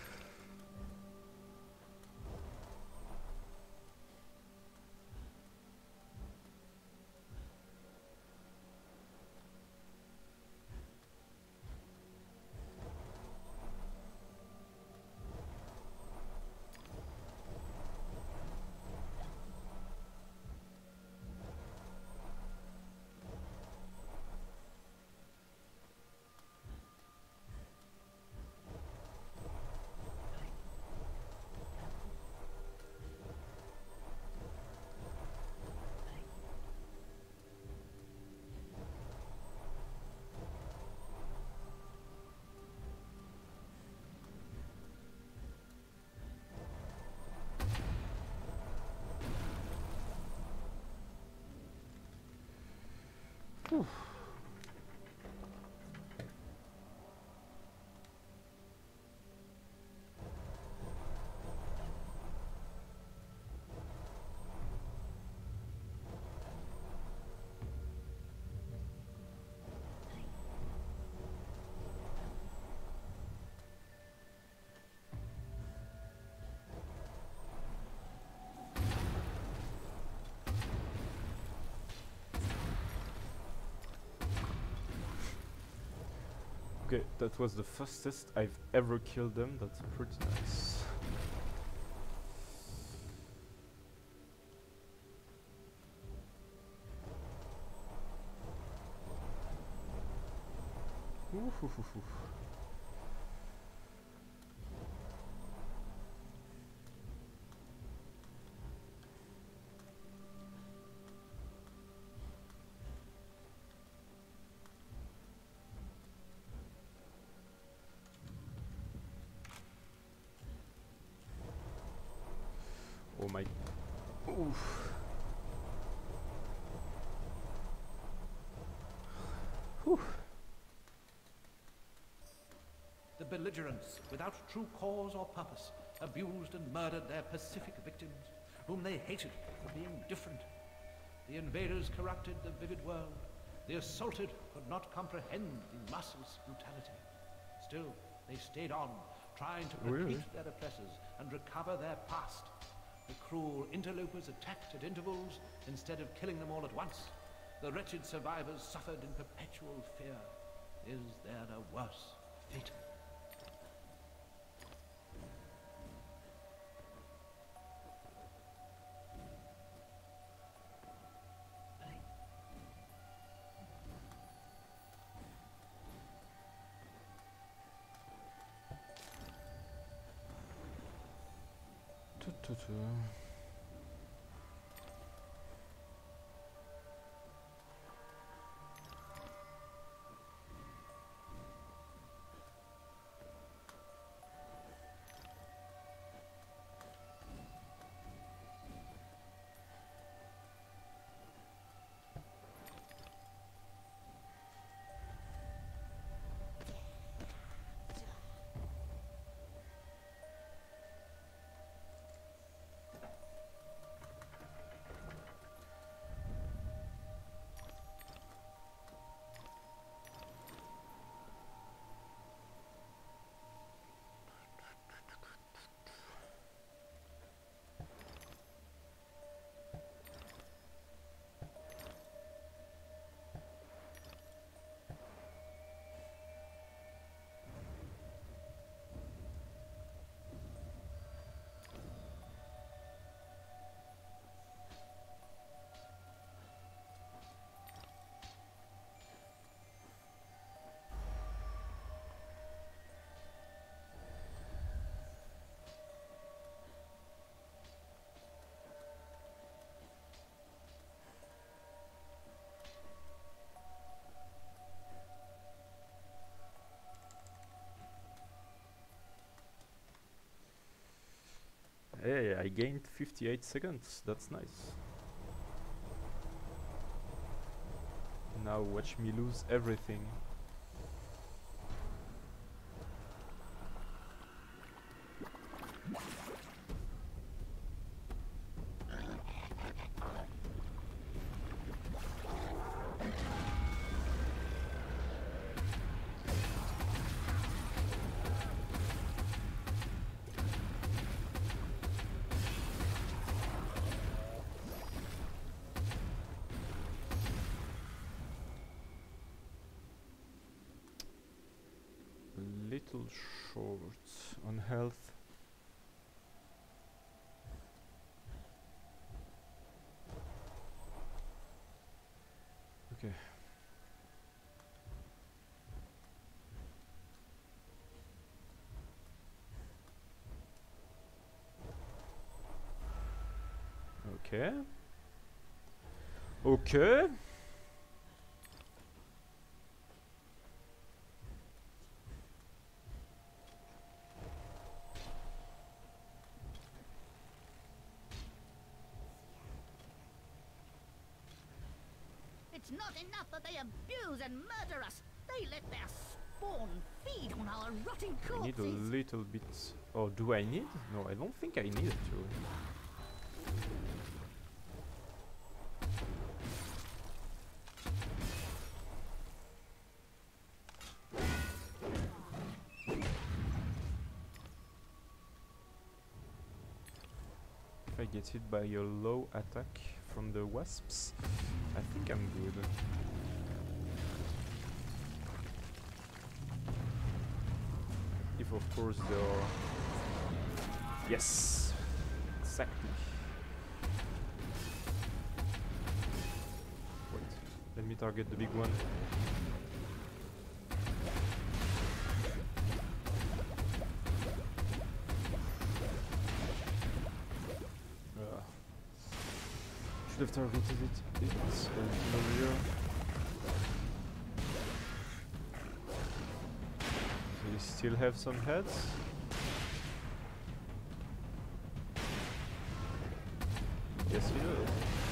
Whew. Okay, that was the fastest I've ever killed them. That's pretty nice. Oof, oof, oof, oof. Oh my... Oof. Whew. The belligerents, without true cause or purpose, abused and murdered their pacific victims, whom they hated for being different. The invaders corrupted the vivid world. The assaulted could not comprehend the merciless brutality. Still, they stayed on, trying to placate their oppressors and recover their past. The cruel interlopers attacked at intervals instead of killing them all at once. The wretched survivors suffered in perpetual fear. Is there a worse fate? Hey, I gained 58 seconds. That's nice. Now watch me lose everything. little short on health. Okay. Okay. Okay. It's not enough that they abuse and murder us. They let their spawn feed on our rotting I need a corpses. little bit. Oh, do I need? No, I don't think I need it to. If I get hit by a low attack from the wasps, I think I'm good. If of course there are... Yes! Exactly. Wait, let me target the big one. Should have targeted it. It's earlier. Do we still have some heads? Yes, we do.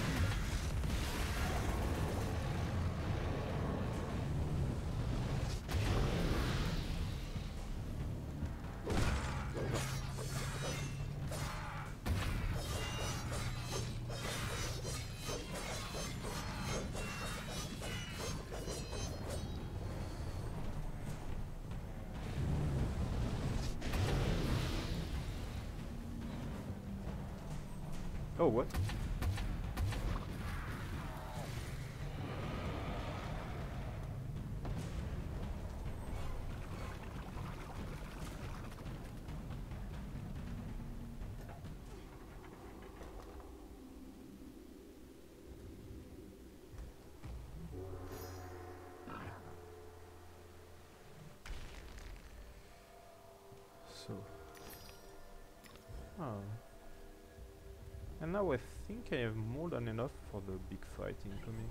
Oh, what? So... Oh. And now I think I have more than enough for the big fight incoming.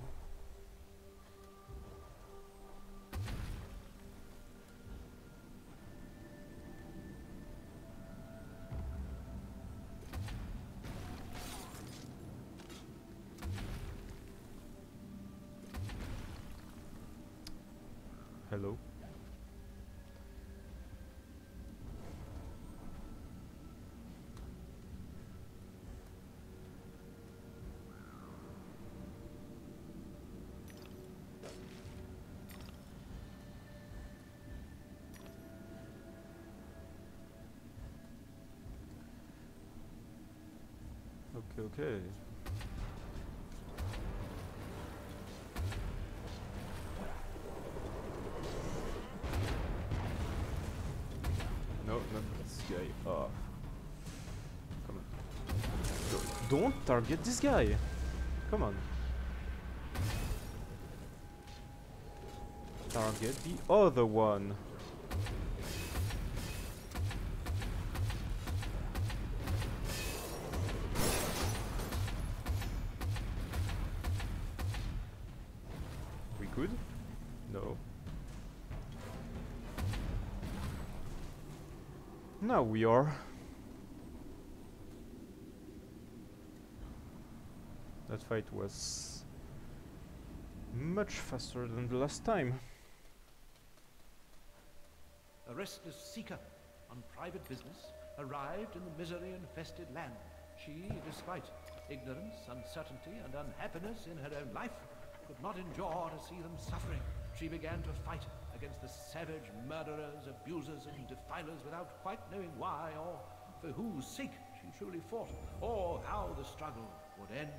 Hello? Okay. No, not this guy. Oh. Come on. Don't target this guy! Come on. Target the other one. Good? No. Now we are. That fight was much faster than the last time. A restless seeker on private business arrived in the misery-infested land. She, despite ignorance, uncertainty, and unhappiness in her own life, could not endure to see them suffering. She began to fight against the savage murderers, abusers, and defilers without quite knowing why or for whose sake she truly fought, or how the struggle would end.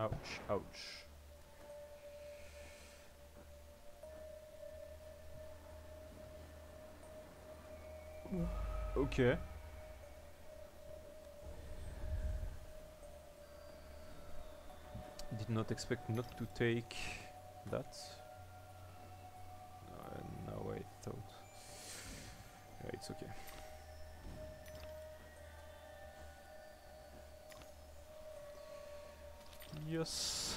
Ouch, ouch. Okay. Did not expect not to take that. No, I thought. Yeah, it's okay. Yes.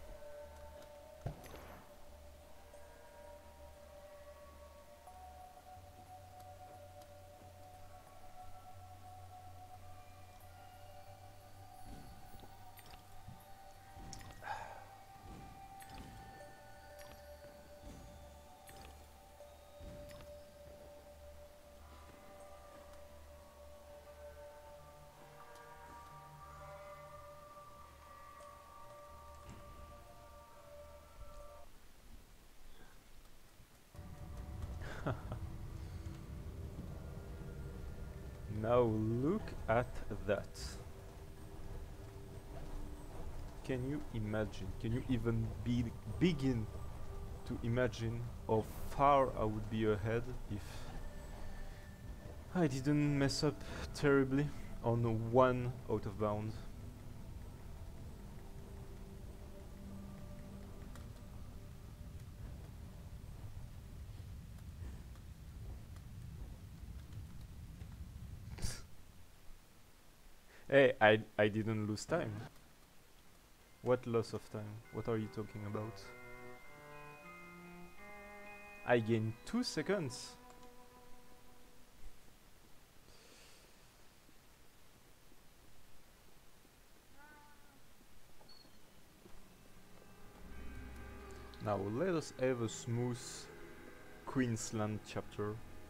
Now look at that. Can you imagine? Can you even begin to imagine how far I would be ahead if I didn't mess up terribly on one out of bounds? Hey, I didn't lose time. What loss of time? What are you talking about? I gained 2 seconds. Now let us have a smooth Queensland chapter.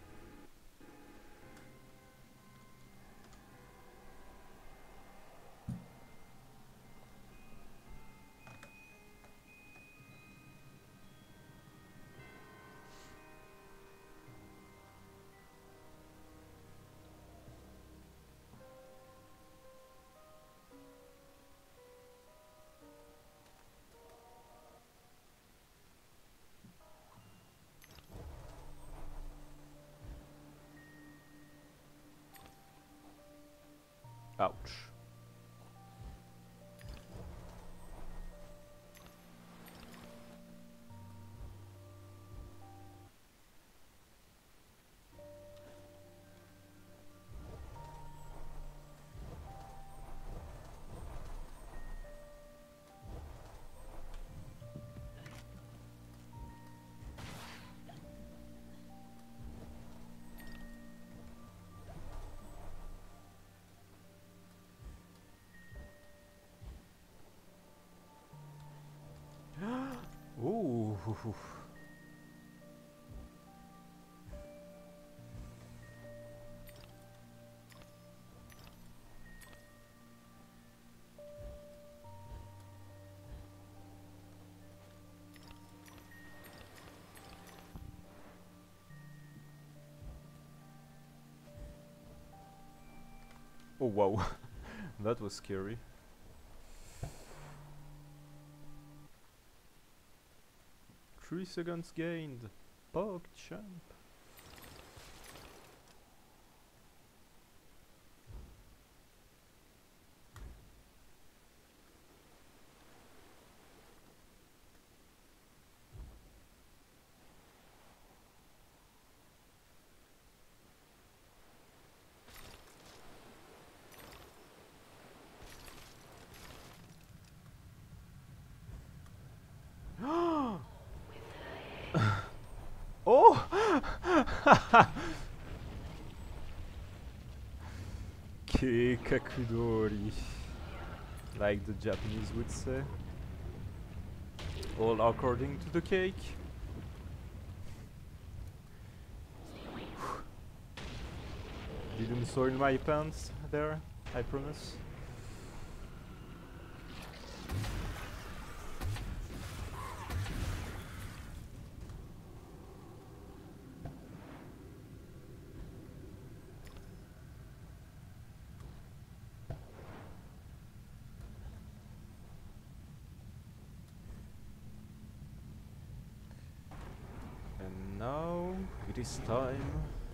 Ouch. Ooh. Oh wow, that was scary. Three seconds gained. PogChamp. Oh! Keikakudori, like the Japanese would say. All according to the cake. Didn't soil my pants there, I promise. Now it is time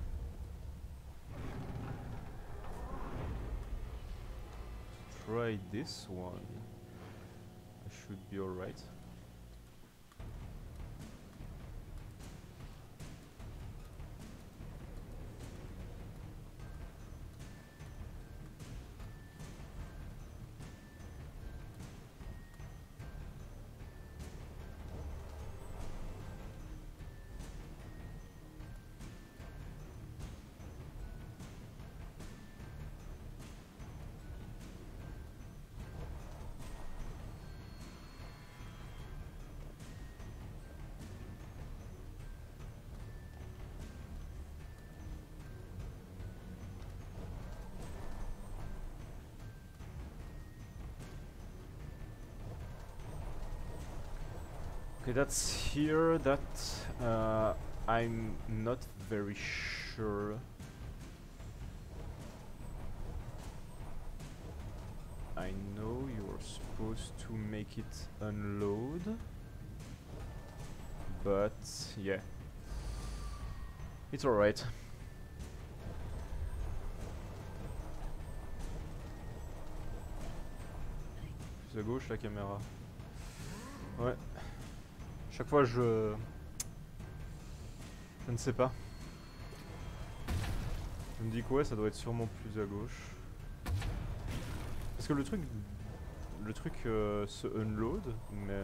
to try this one. I should be alright. Okay, that's here that I'm not very sure. I know you're supposed to make it unload, but yeah, it's alright. Plus à gauche la caméra. Ouais. Chaque fois je ne sais pas. Je me dis que ouais, ça doit être sûrement plus à gauche. Parce que le truc se unload, mais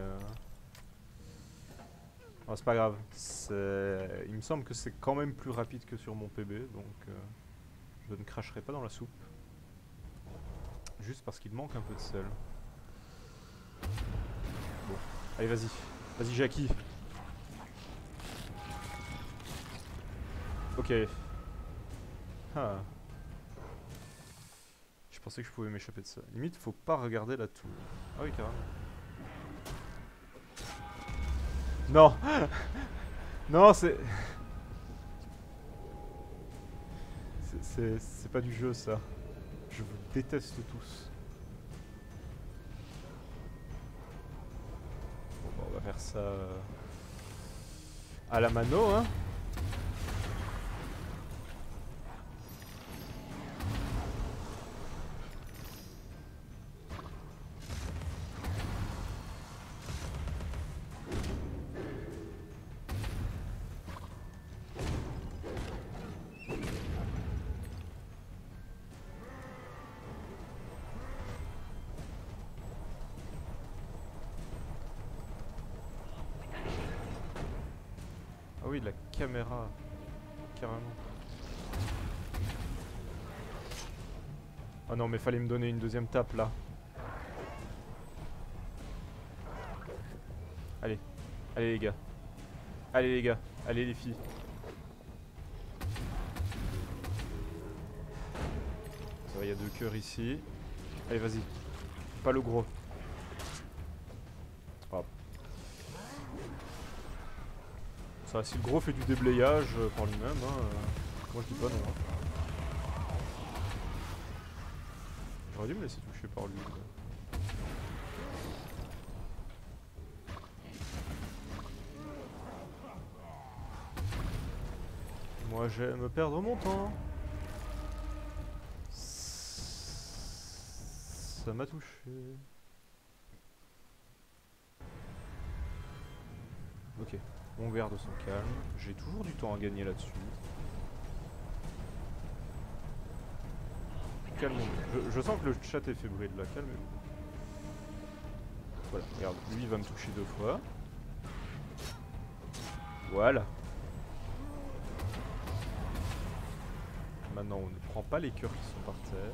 oh, c'est pas grave. Il me semble que c'est quand même plus rapide que sur mon PB, donc je ne cracherai pas dans la soupe. Juste parce qu'il manque un peu de sel. Bon, allez vas-y. Vas-y Jackie. Ok. Ah. Je pensais que je pouvais m'échapper de ça. Limite, faut pas regarder la tour. Ah oui, carrément. Non. Non, c'est pas du jeu ça. Je vous déteste tous. Bon bah on va faire ça à la mano hein. Ah oui, la caméra, carrément. Oh non, mais fallait me donner une deuxième tape là. Allez, allez les gars. Allez les gars, allez les filles. Ça va, il y a 2 cœurs ici. Allez, vas-y. Pas le gros. Hop. Ça, si le gros fait du déblayage par lui-même, hein, moi je dis pas non. Hein. J'aurais dû me laisser toucher par lui. Moi j'aime perdre mon temps. Ça m'a touché. Ok. On garde son calme. J'ai toujours du temps à gagner là-dessus. Calmons-nous. Je sens que le chat est fébrile là. Calmez-vous. Voilà, regarde. Lui il va me toucher 2 fois. Voilà. Maintenant on ne prend pas les cœurs qui sont par terre.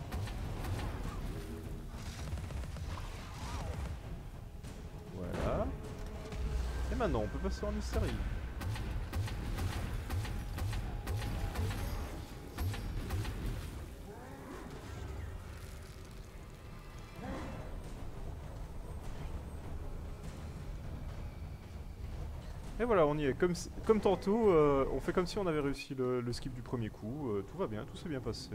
Voilà. Et maintenant on peut passer en hystérie. Et voilà, on y est. Comme tantôt, on fait comme si on avait réussi le skip du premier coup. Tout va bien, tout s'est bien passé.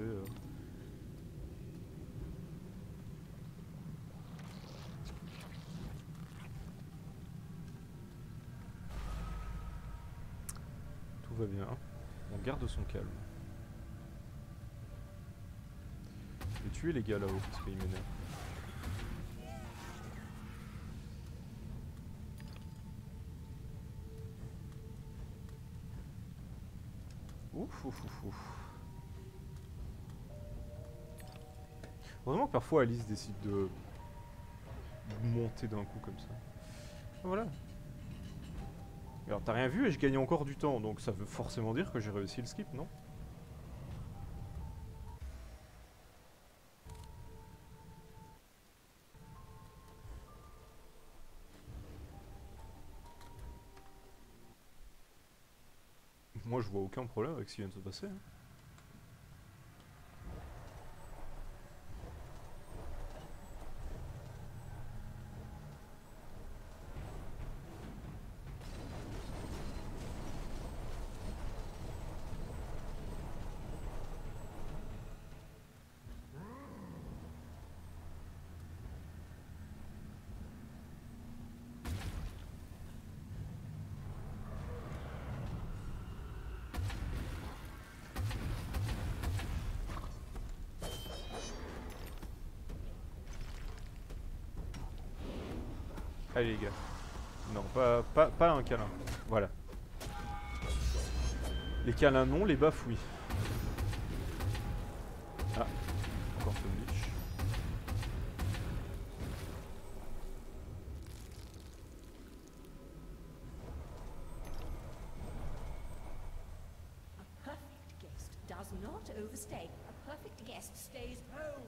tout va bien. On garde son calme. Je vais tuer les gars là-haut parce qu'ils m'énervent. Ouf ouf ouf ouf. Heureusement que parfois Alice décide de monter d'un coup comme ça. Voilà. Alors t'as rien vu et je gagne encore du temps, donc ça veut forcément dire que j'ai réussi le skip, non? Moi je vois aucun problème avec ce qui vient de se passer. Hein. Allez les gars. Non, pas un câlin. Voilà. Les câlins non, les baffes oui. Ah, encore ce glitch. A perfect guest does not overstay. A perfect guest stays home.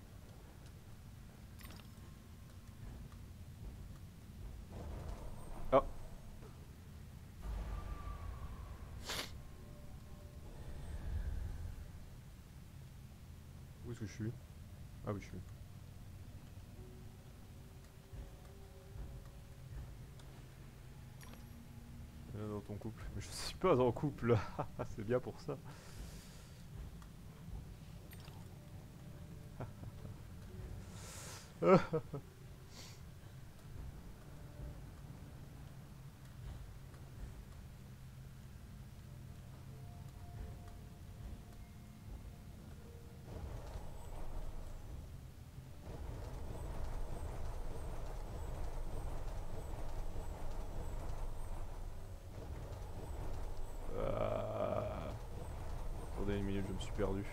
Oh. Où est-ce que je suis? Ah oui, je suis. Dans ton couple. Mais je suis pas en couple. C'est bien pour ça. Attendez une minute, je me suis perdu.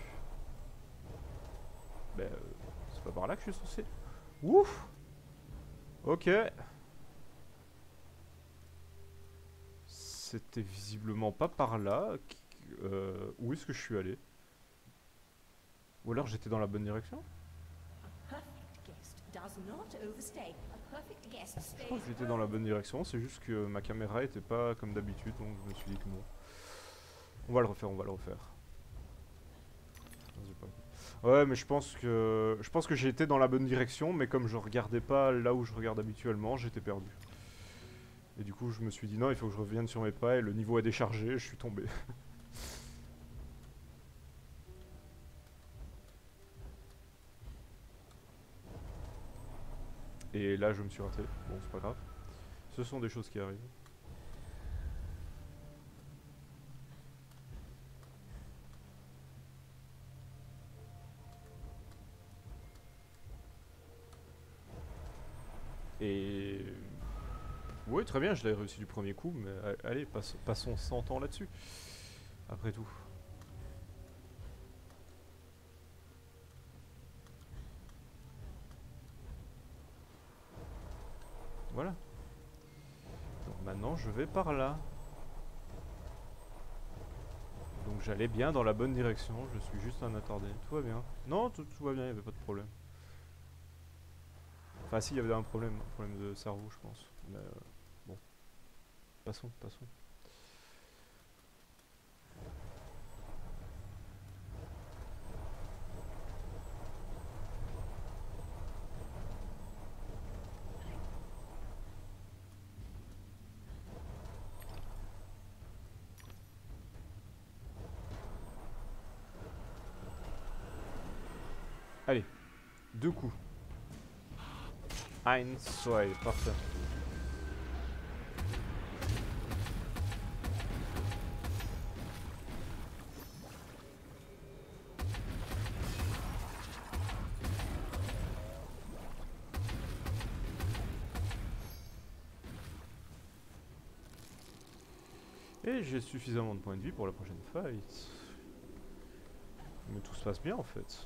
Ben, c'est pas par là que je suis censé. Ouf. Ok. C'était visiblement pas par là. Où est-ce que je suis allé? Ou alors j'étais dans la bonne direction? A perfect guest does not overstay. A perfect guest Je stays crois que j'étais dans la bonne direction, c'est juste que ma caméra était pas comme d'habitude, donc je me suis dit que non. On va le refaire, on va le refaire. Ouais, mais je pense que j'ai été dans la bonne direction, mais comme je regardais pas là où je regarde habituellement, j'étais perdu. Et du coup, je me suis dit non, il faut que je revienne sur mes pas et le niveau est déchargé, je suis tombé. Et là, je me suis raté. Bon, c'est pas grave. Ce sont des choses qui arrivent. Et... oui, très bien, je l'ai réussi du premier coup, mais allez, passons 100 ans là-dessus. Après tout. Voilà. Donc maintenant, je vais par là. Donc j'allais bien dans la bonne direction, je suis juste un attardé. Tout va bien. Non, tout va bien, il n'y avait pas de problème. Enfin si, il y avait un problème de cerveau je pense. Mais bon. Passons. Allez, 2 coups. 1, 2, parfait. Et j'ai suffisamment de points de vie pour la prochaine fight. Mais tout se passe bien en fait.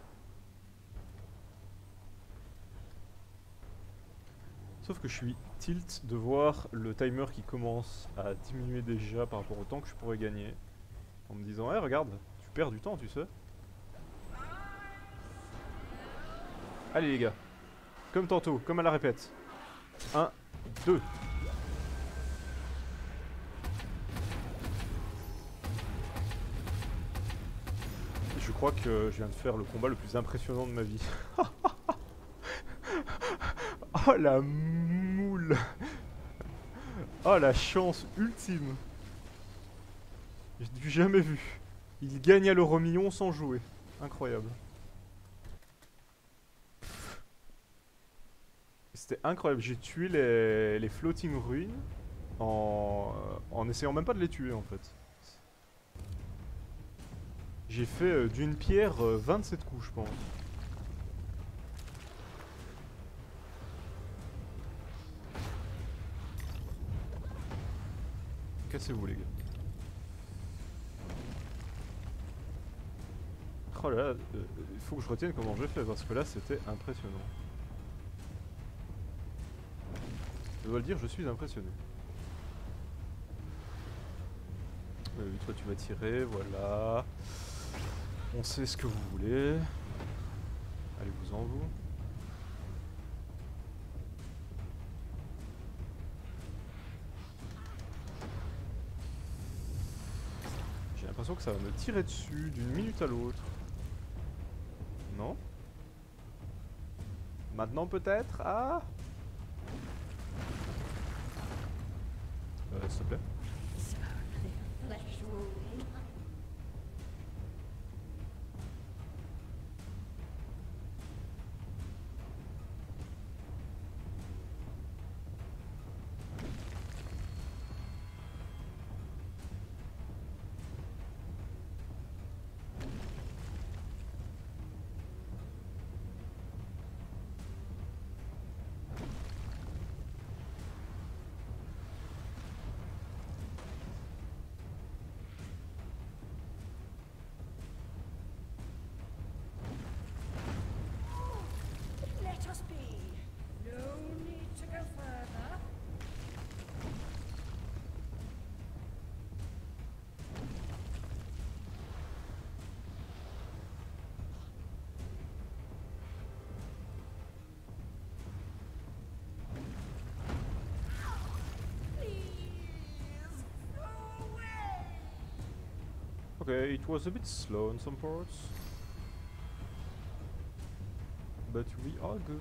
Sauf que je suis tilt de voir le timer qui commence à diminuer déjà par rapport au temps que je pourrais gagner. En me disant, hey, regarde, tu perds du temps, tu sais. Allez les gars, comme tantôt, comme à la répète. 1, 2. Je crois que je viens de faire le combat le plus impressionnant de ma vie. Oh la moule. Oh la chance ultime. J'ai du jamais vu. Il gagne à l'euro million sans jouer. Incroyable. C'était incroyable. J'ai tué les floating ruines en essayant même pas de les tuer en fait. J'ai fait d'une pierre 27 coups je pense. Cassez-vous les gars. Oh là là, il faut que je retienne comment j'ai fait parce que là c'était impressionnant. Je dois le dire, je suis impressionné. Toi tu vas tirer, voilà. On sait ce que vous voulez. Allez-vous-en vous. J'ai l'impression que ça va me tirer dessus d'une minute à l'autre. Non? Maintenant peut-être? Ah! S'il te plaît. Okay, it was a bit slow in some parts. But we are good.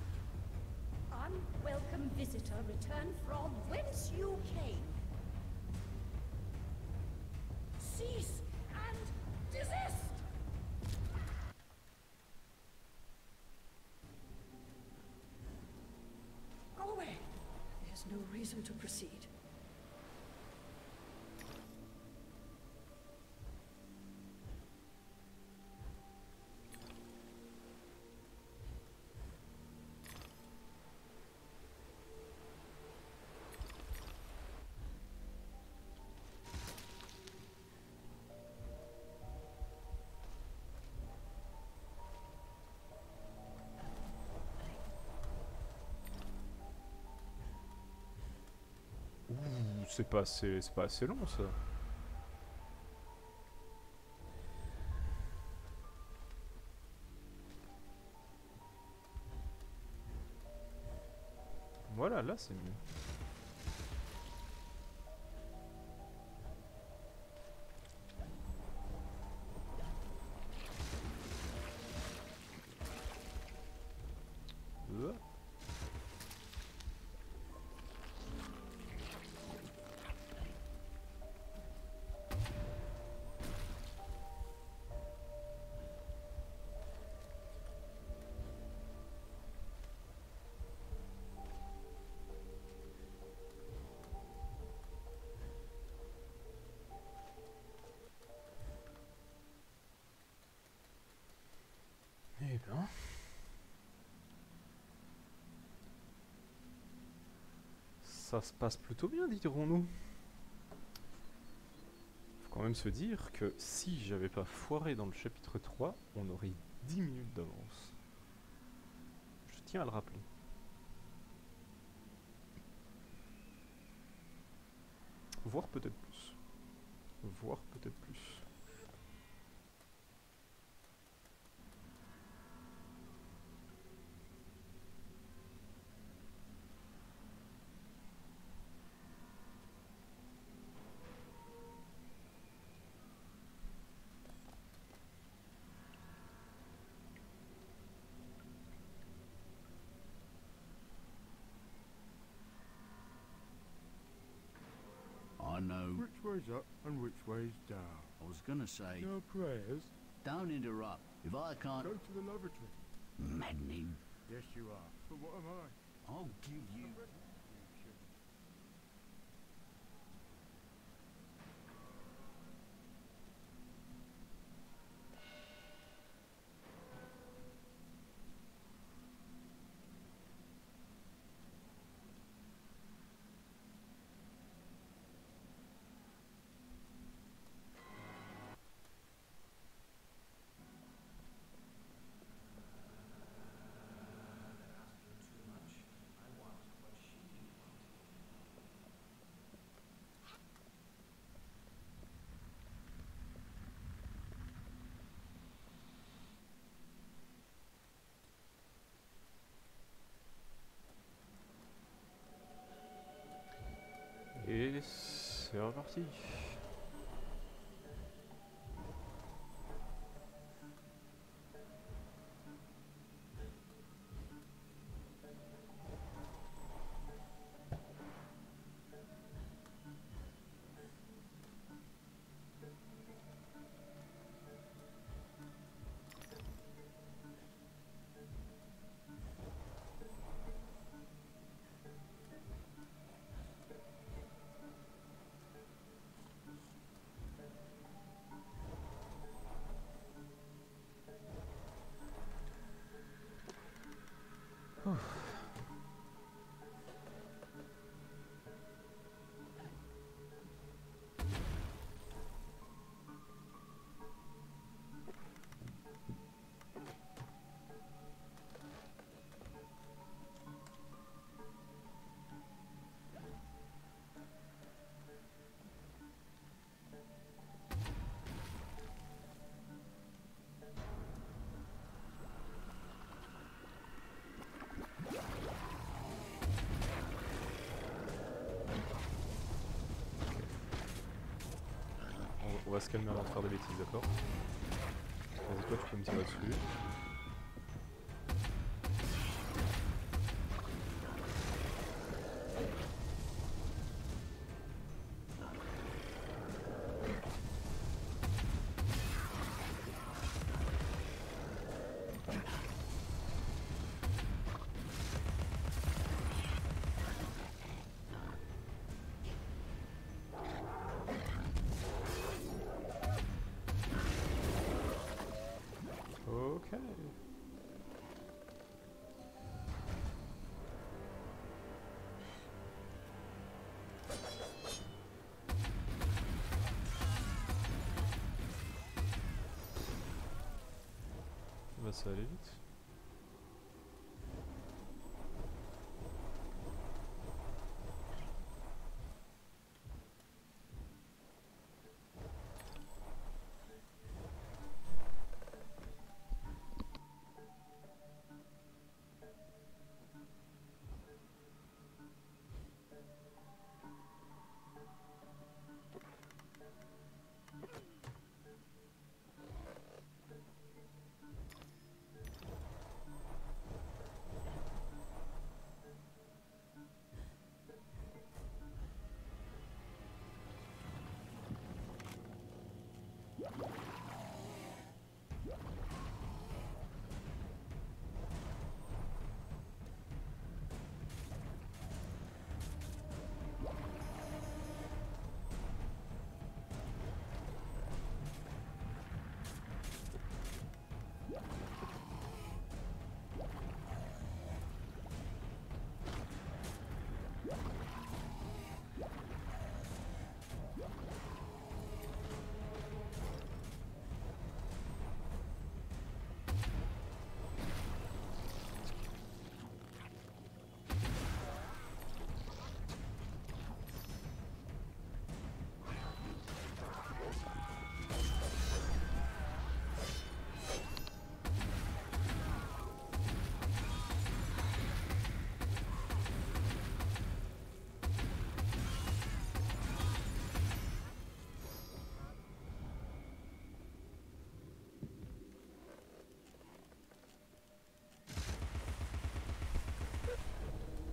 Unwelcome visitor, return from whence you came. Cease and desist! Go away. There's no reason to proceed. C'est pas assez long ça. Voilà, là c'est mieux. Eh bien. Ça se passe plutôt bien, dirons-nous. Faut quand même se dire que si j'avais pas foiré dans le chapitre 3, on aurait 10 minutes d'avance. Je tiens à le rappeler. Voire peut-être plus. Voire peut-être plus. I know. Which way's up and which way's down? I was gonna say, No prayers. don't interrupt. If I can't... Go to the lavatory. Maddening. Yes, you are. But what am I? I'll give you... Et c'est reparti. On va se calmer avant de faire des bêtises, d'accord? Vas-y, toi tu peux me tirer dessus. Ok. Bah ça allait vite.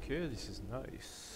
Okay, this is nice.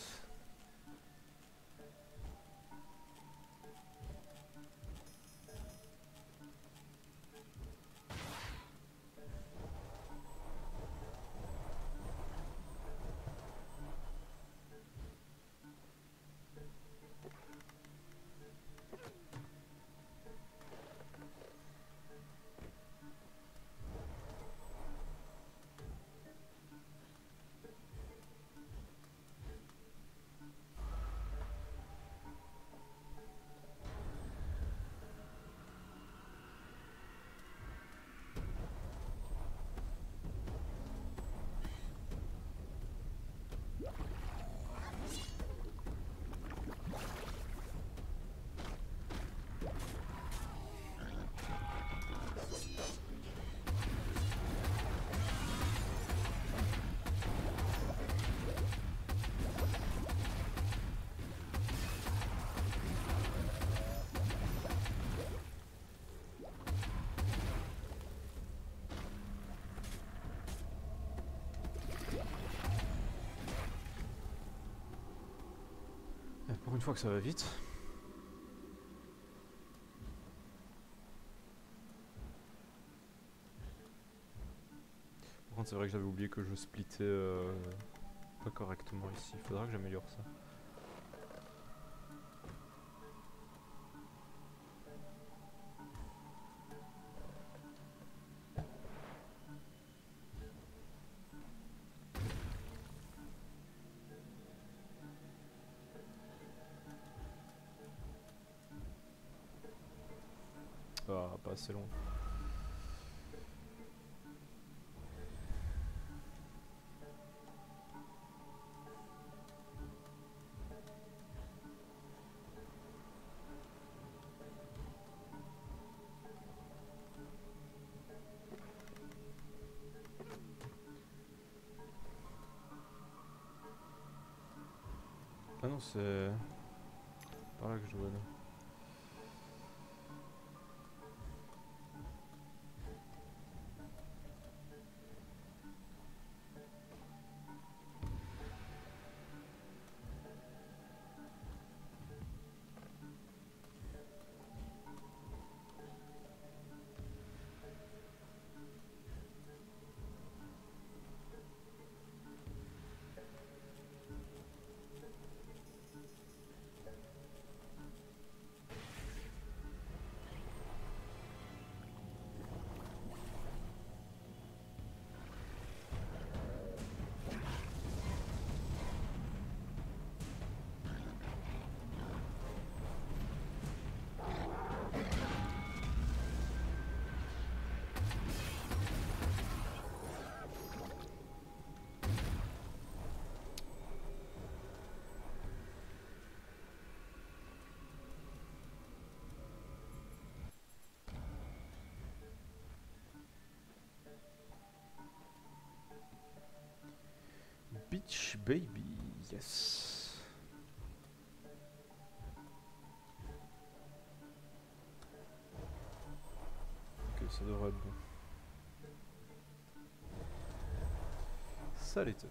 Pour une fois que ça va vite. Par contre c'est vrai que j'avais oublié que je splittais pas correctement ici, il faudra que j'améliore ça. Ah, pas assez long. Ah non, c'est par là que je dois aller. Beach Baby, yes. Ok, ça devrait être bon. Ça l'était.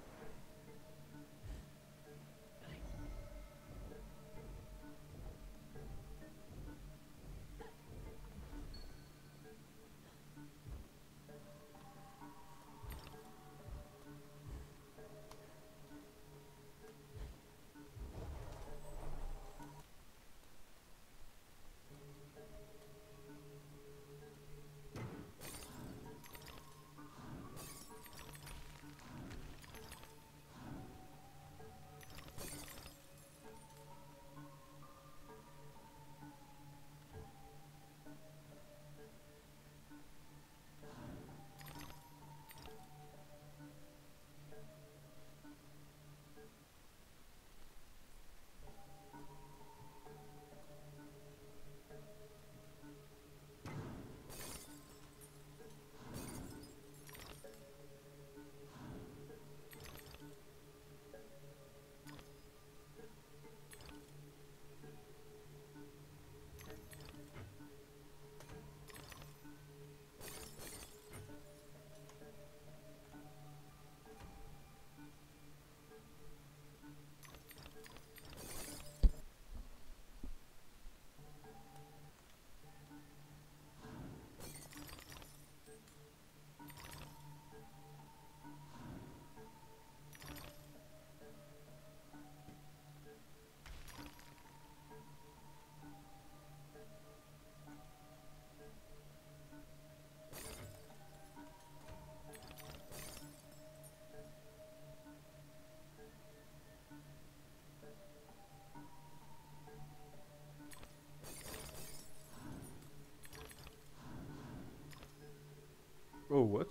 Oh, what?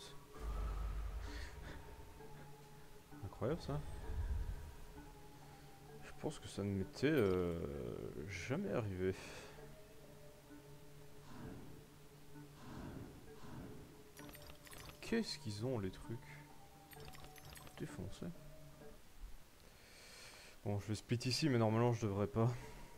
Incroyable ça. Je pense que ça ne m'était jamais arrivé. Qu'est-ce qu'ils ont les trucs? Défoncé. Bon, je vais split ici, mais normalement je devrais pas.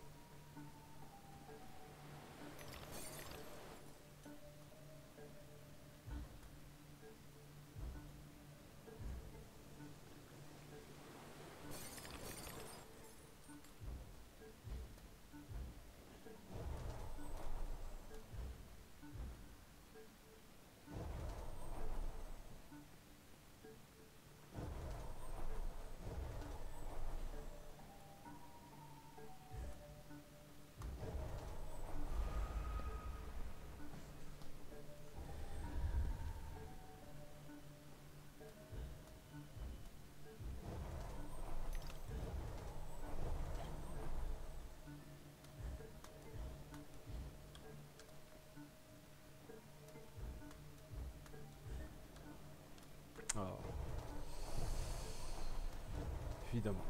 Ah. Évidemment.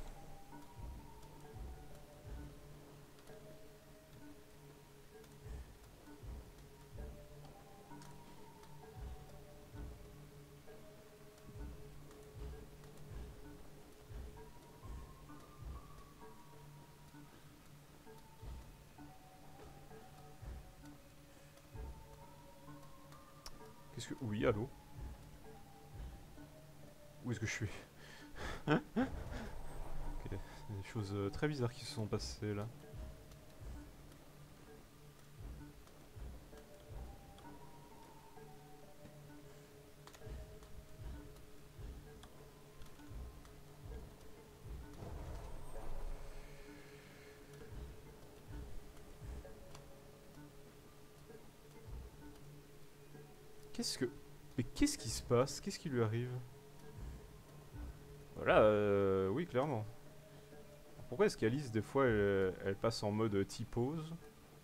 Qu'est-ce que... Oui, allô? Où est-ce que je suis? Ok, il y a des choses très bizarres qui se sont passées là. Qu'est-ce que... Mais qu'est-ce qui se passe? Qu'est-ce qui lui arrive? Voilà, oui, clairement. Pourquoi est-ce qu'Alice, des fois, elle passe en mode T-pose?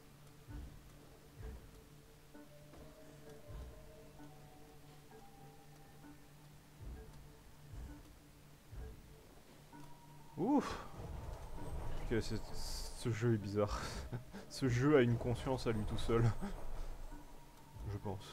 Ouf! Ok, ce jeu est bizarre. Ce jeu a une conscience à lui tout seul. Je pense.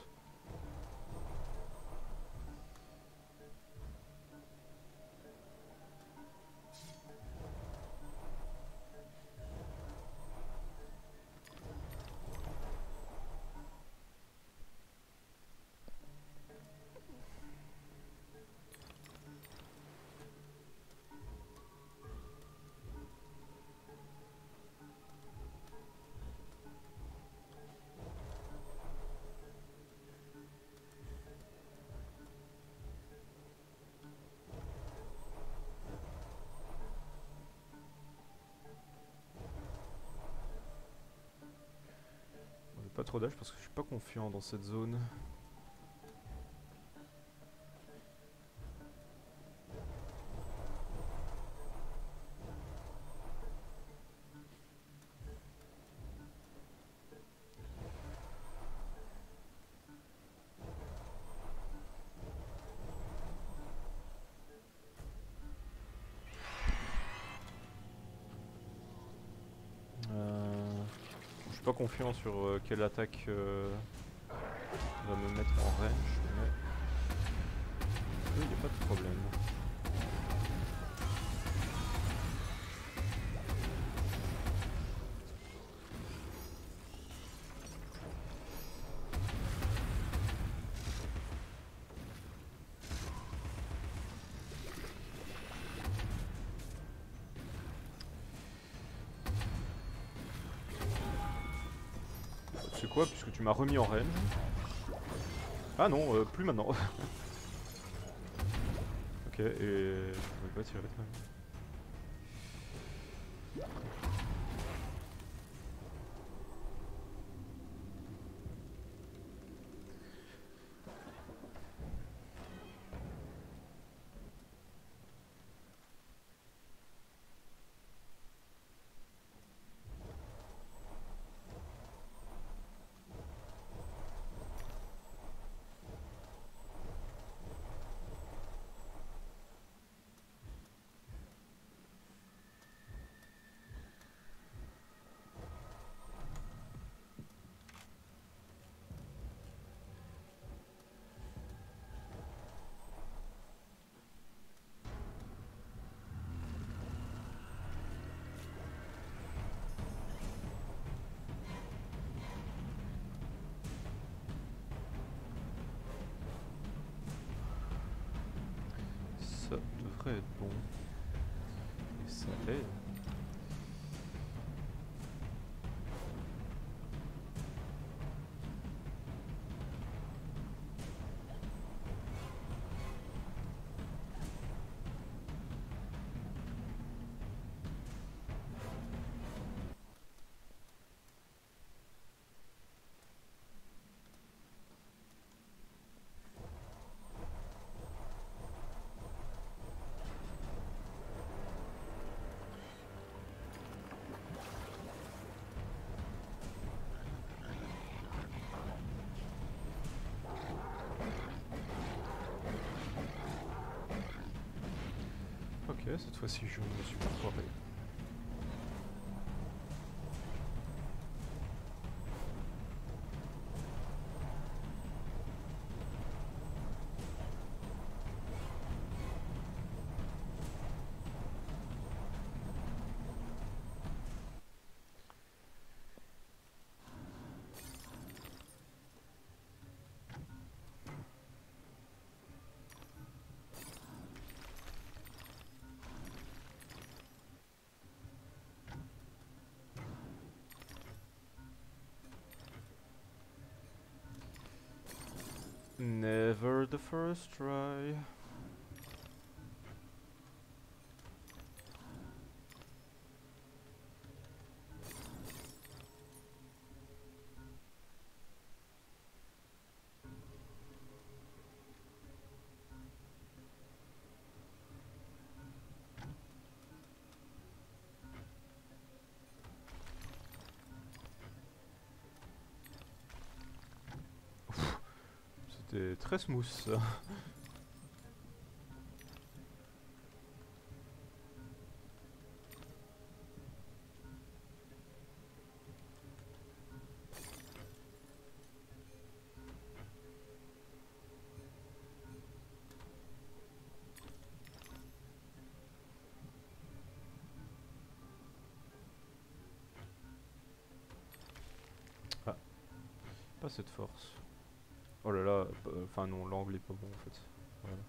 Pas trop d'âge parce que je suis pas confiant dans cette zone. Je suis pas confiant sur quelle attaque va me mettre en range, mais il n'y a pas de problème. C'est quoi, puisque tu m'as remis en range? Ah non, plus maintenant. Ok, et je pouvais pas tirer quand même. ça devrait être bon. Et ça est. Ok, cette fois-ci je me suis pas foiré. Never the first try. C'était très smooth ça. Ah, pas cette force. Oh là là, enfin non, l'angle est pas bon en fait. Voilà.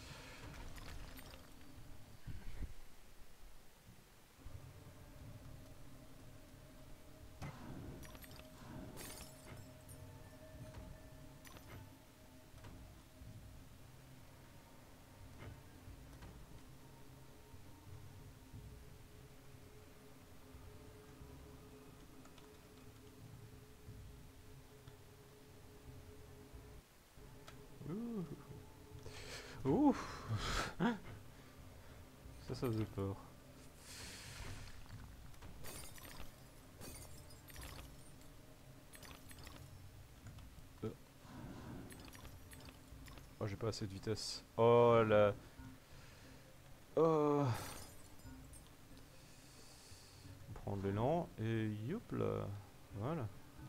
Ouh. Ça faisait peur. Oh, j'ai pas assez de vitesse. Oh là. Oh. On prend de l'élan et youp là. Voilà.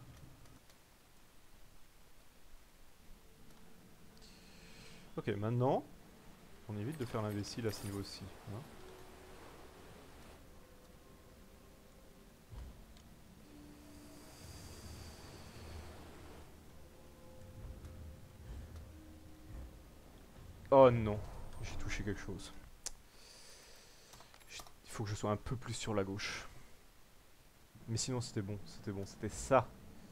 Ok, maintenant, on évite de faire l'imbécile à ce niveau-ci. Hein. Oh non, j'ai touché quelque chose. Il faut que je sois un peu plus sur la gauche. Mais sinon c'était bon, c'était ça.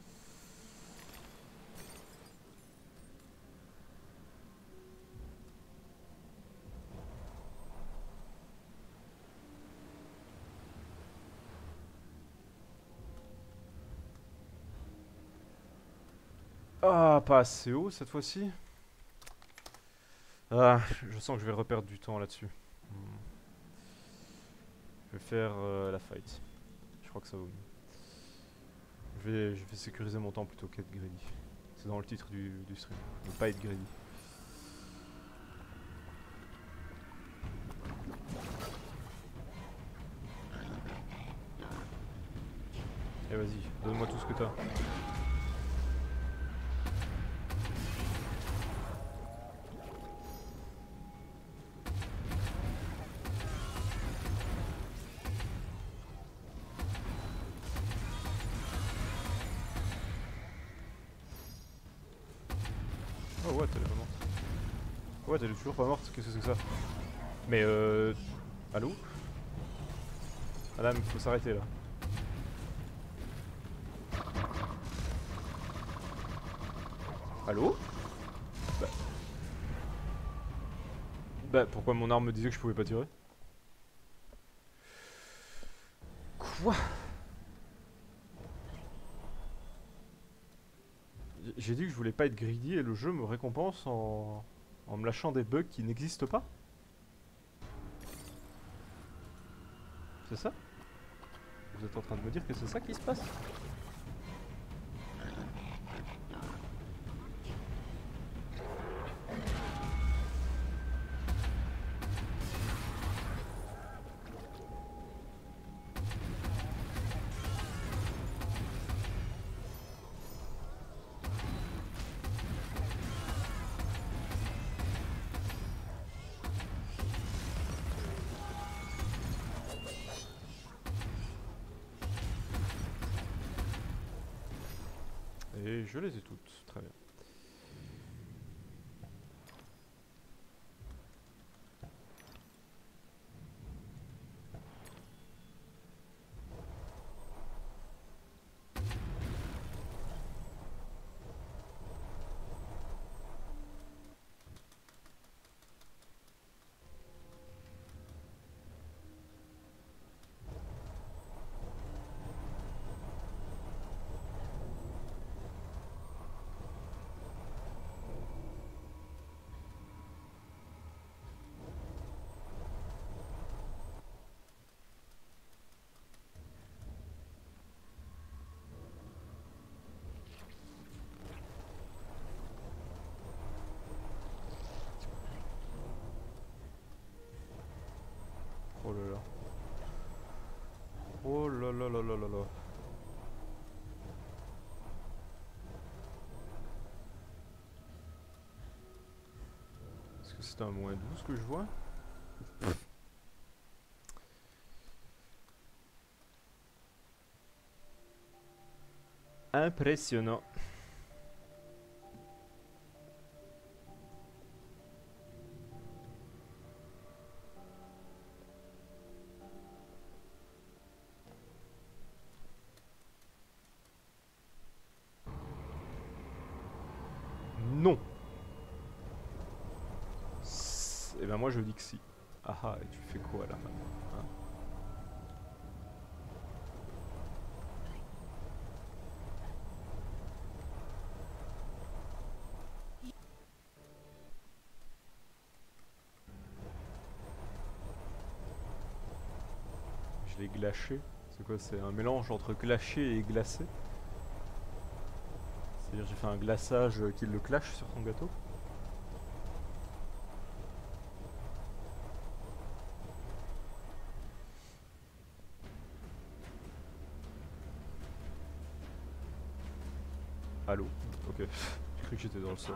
Ah, pas assez haut cette fois-ci. Ah, je sens que je vais reperdre du temps là-dessus. Je vais faire la fight. Je crois que ça vaut mieux. Je vais sécuriser mon temps plutôt qu'être greedy. C'est dans le titre du stream. Ne pas être greedy. Et vas-y, donne-moi tout ce que t'as. Oh what, elle est pas morte. What, elle est toujours pas morte, qu'est-ce que c'est que ça? Mais allô? Madame, faut s'arrêter là. Allô? Bah pourquoi mon arme me disait que je pouvais pas tirer? Quoi? J'ai dit que je voulais pas être greedy et le jeu me récompense en me lâchant des bugs qui n'existent pas? C'est ça? Vous êtes en train de me dire que c'est ça qui se passe? Et je les ai toutes, très bien. Oh là là. Oh là là là là là là. Est-ce que c'est un -12 que je vois? Impressionnant. Non. Et ben moi je dis que si. Ah ah, et tu fais quoi là maintenant, hein? Je l'ai glaché. C'est quoi? C'est un mélange entre glaché et glacé? C'est-à-dire j'ai fait un glaçage qui le clash sur son gâteau? Allô? Ok. J'ai cru que j'étais dans le sol.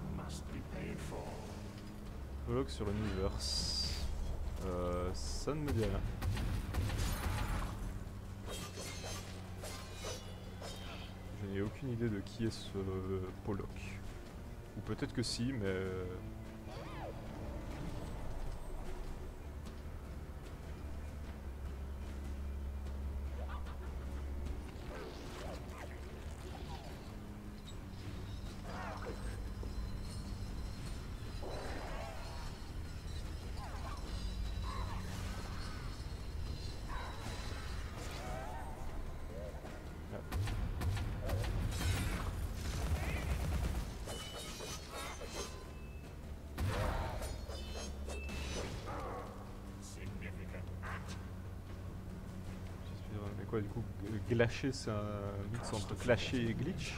Prologue sur l'univers. Ça ne me dit rien. Je n'ai aucune idée de qui est ce Pollock. Ou peut-être que si, mais... Mais quoi du coup, glaché c'est un mix entre clasher et glitch?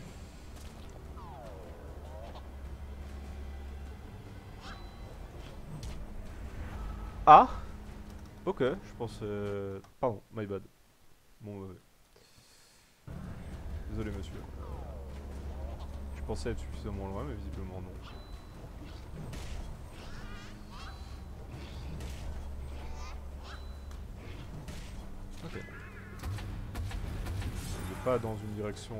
Ah! Ok, je pense... Pardon, my bad. Bon, désolé monsieur. Je pensais être suffisamment loin, mais visiblement non. Ok. Il n'est pas dans une direction...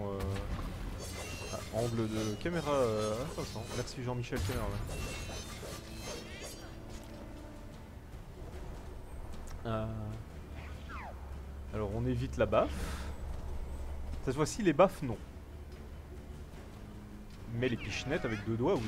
angle de caméra intéressant. Merci Jean-Michel Caméraman. Alors on évite la baffe. Cette fois-ci les baffes non. Mais les pichenettes avec 2 doigts oui.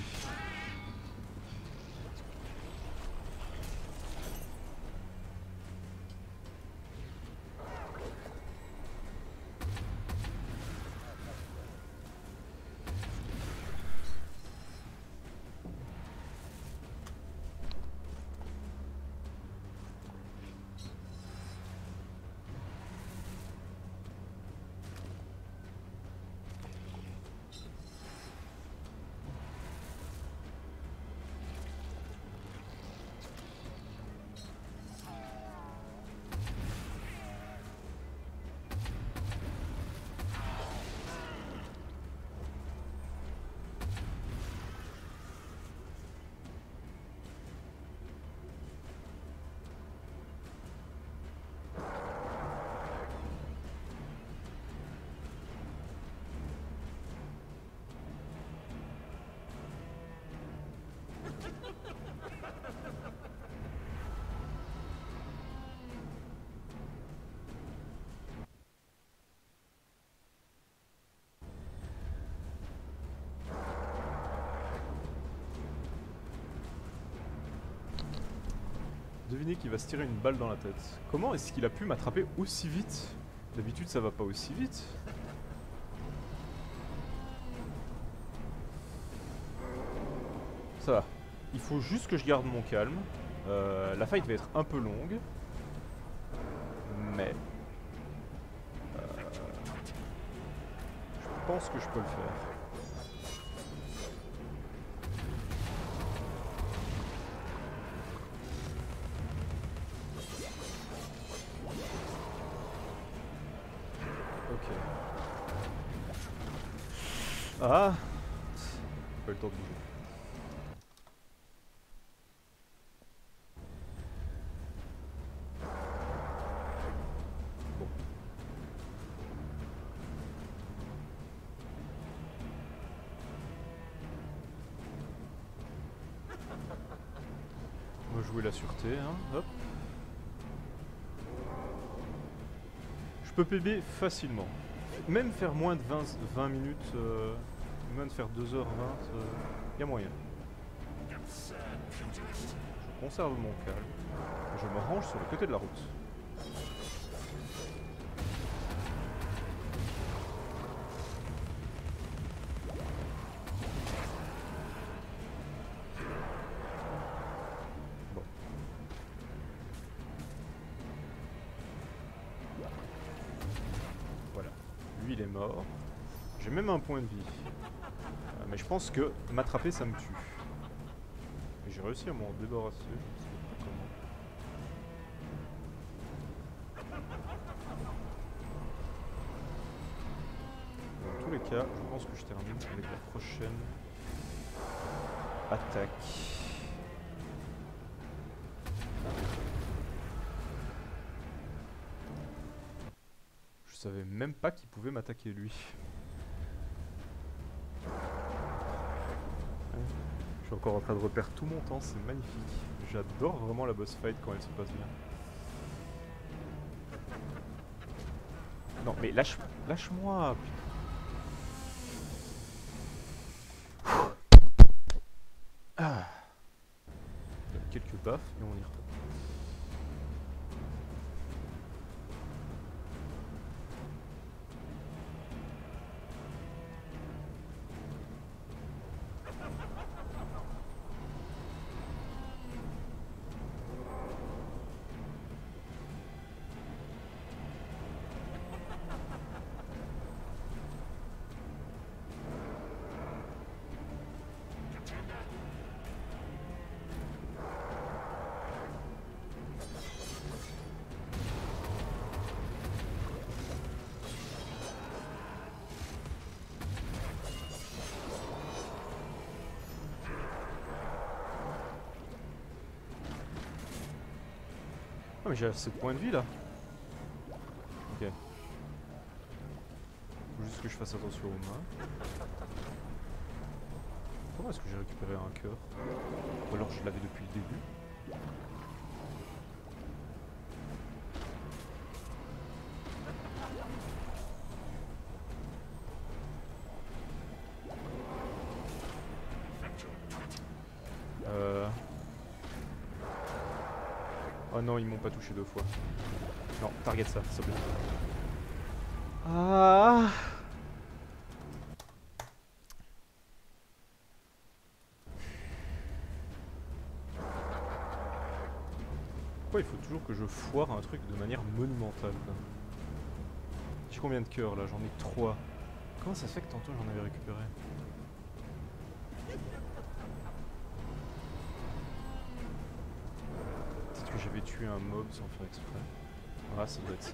Devinez qu'il va se tirer une balle dans la tête. Comment est-ce qu'il a pu m'attraper aussi vite? D'habitude ça va pas aussi vite. Ça va. Il faut juste que je garde mon calme. La fight va être un peu longue. Mais... je pense que je peux le faire. Ah, pas le temps de bouger. Bon. On va jouer la sûreté, hein. Hop. Je peux PB facilement. Même faire moins de 20 minutes, même faire 2h20, y a moyen. Je conserve mon calme. Je me range sur le côté de la route. Bon. Voilà. Lui il est mort. J'ai même un point de vie. Mais je pense que m'attraper ça me tue. Et j'ai réussi à m'en débarrasser. Je sais pas comment. Dans tous les cas, je pense que je termine avec la prochaine attaque. Je savais même pas qu'il pouvait m'attaquer lui. Je suis encore en train de reperdre tout mon temps, c'est magnifique. J'adore vraiment la boss fight quand elle se passe bien. Non mais lâche-moi. Ah. Quelques baffes et on ira. Ah mais j'ai assez de points de vie là. Ok. Faut juste que je fasse attention aux mains. Comment est-ce que j'ai récupéré un cœur? Ou alors je l'avais depuis le début. Oh non, ils m'ont pas touché 2 fois. Non, target ça, s'il te plaît. Ah. Pourquoi il faut toujours que je foire un truc de manière monumentale là? J'ai combien de cœurs là? J'en ai 3. Comment ça se fait que tantôt j'en avais récupéré? Peut-être que j'avais tué un mob sans faire exprès. Ah, ça doit être ça.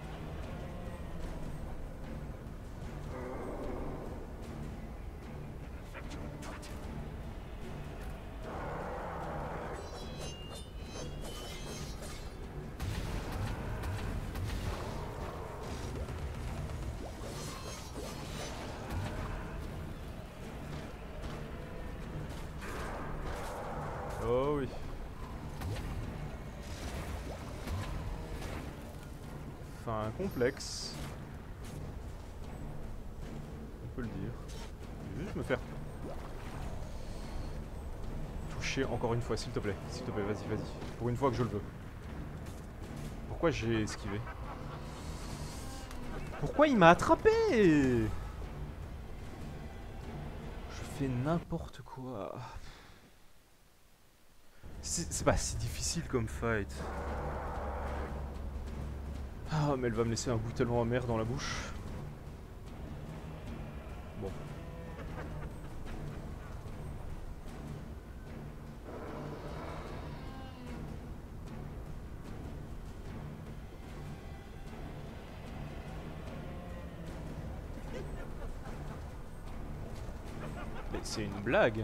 Oh oui. Enfin, complexe. On peut le dire. Je vais juste me faire toucher encore une fois, s'il te plaît. S'il te plaît, vas-y, vas-y. Pour une fois que je le veux. Pourquoi j'ai esquivé? Pourquoi il m'a attrapé? Je fais n'importe quoi. C'est pas si difficile comme fight. Ah, mais elle va me laisser un goût tellement amer dans la bouche. Bon. Mais c'est une blague.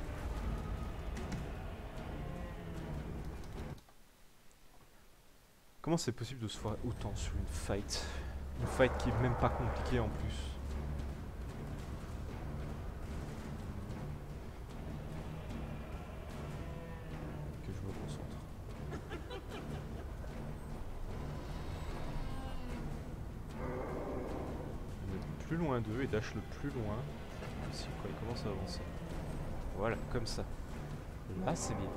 Comment c'est possible de se foirer autant sur une fight? Une fight qui est même pas compliquée en plus. Que je me concentre. Je vais mettre plus loin d'eux et dash le plus loin possible quand ils commencent à avancer. Voilà, comme ça. Là c'est bien.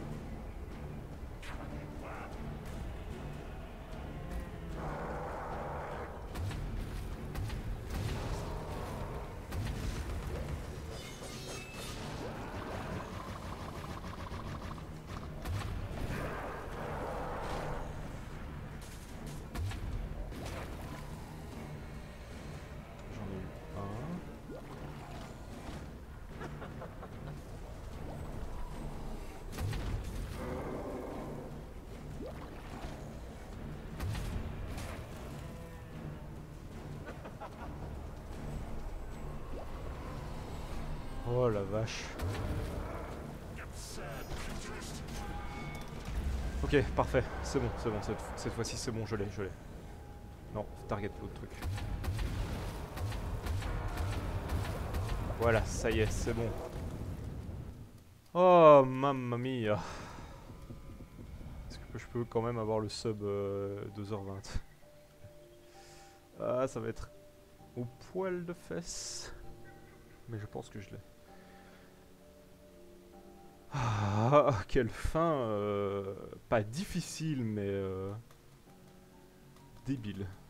Oh la vache. Ok, parfait. C'est bon, cette fois-ci c'est bon, je l'ai. Non, target l'autre truc. Voilà, ça y est, c'est bon. Oh, mamma mia. Est-ce que je peux quand même avoir le sub 2h20? Ah, ça va être au poil de fesses. Mais je pense que je l'ai. Ah, quelle fin pas difficile, mais débile.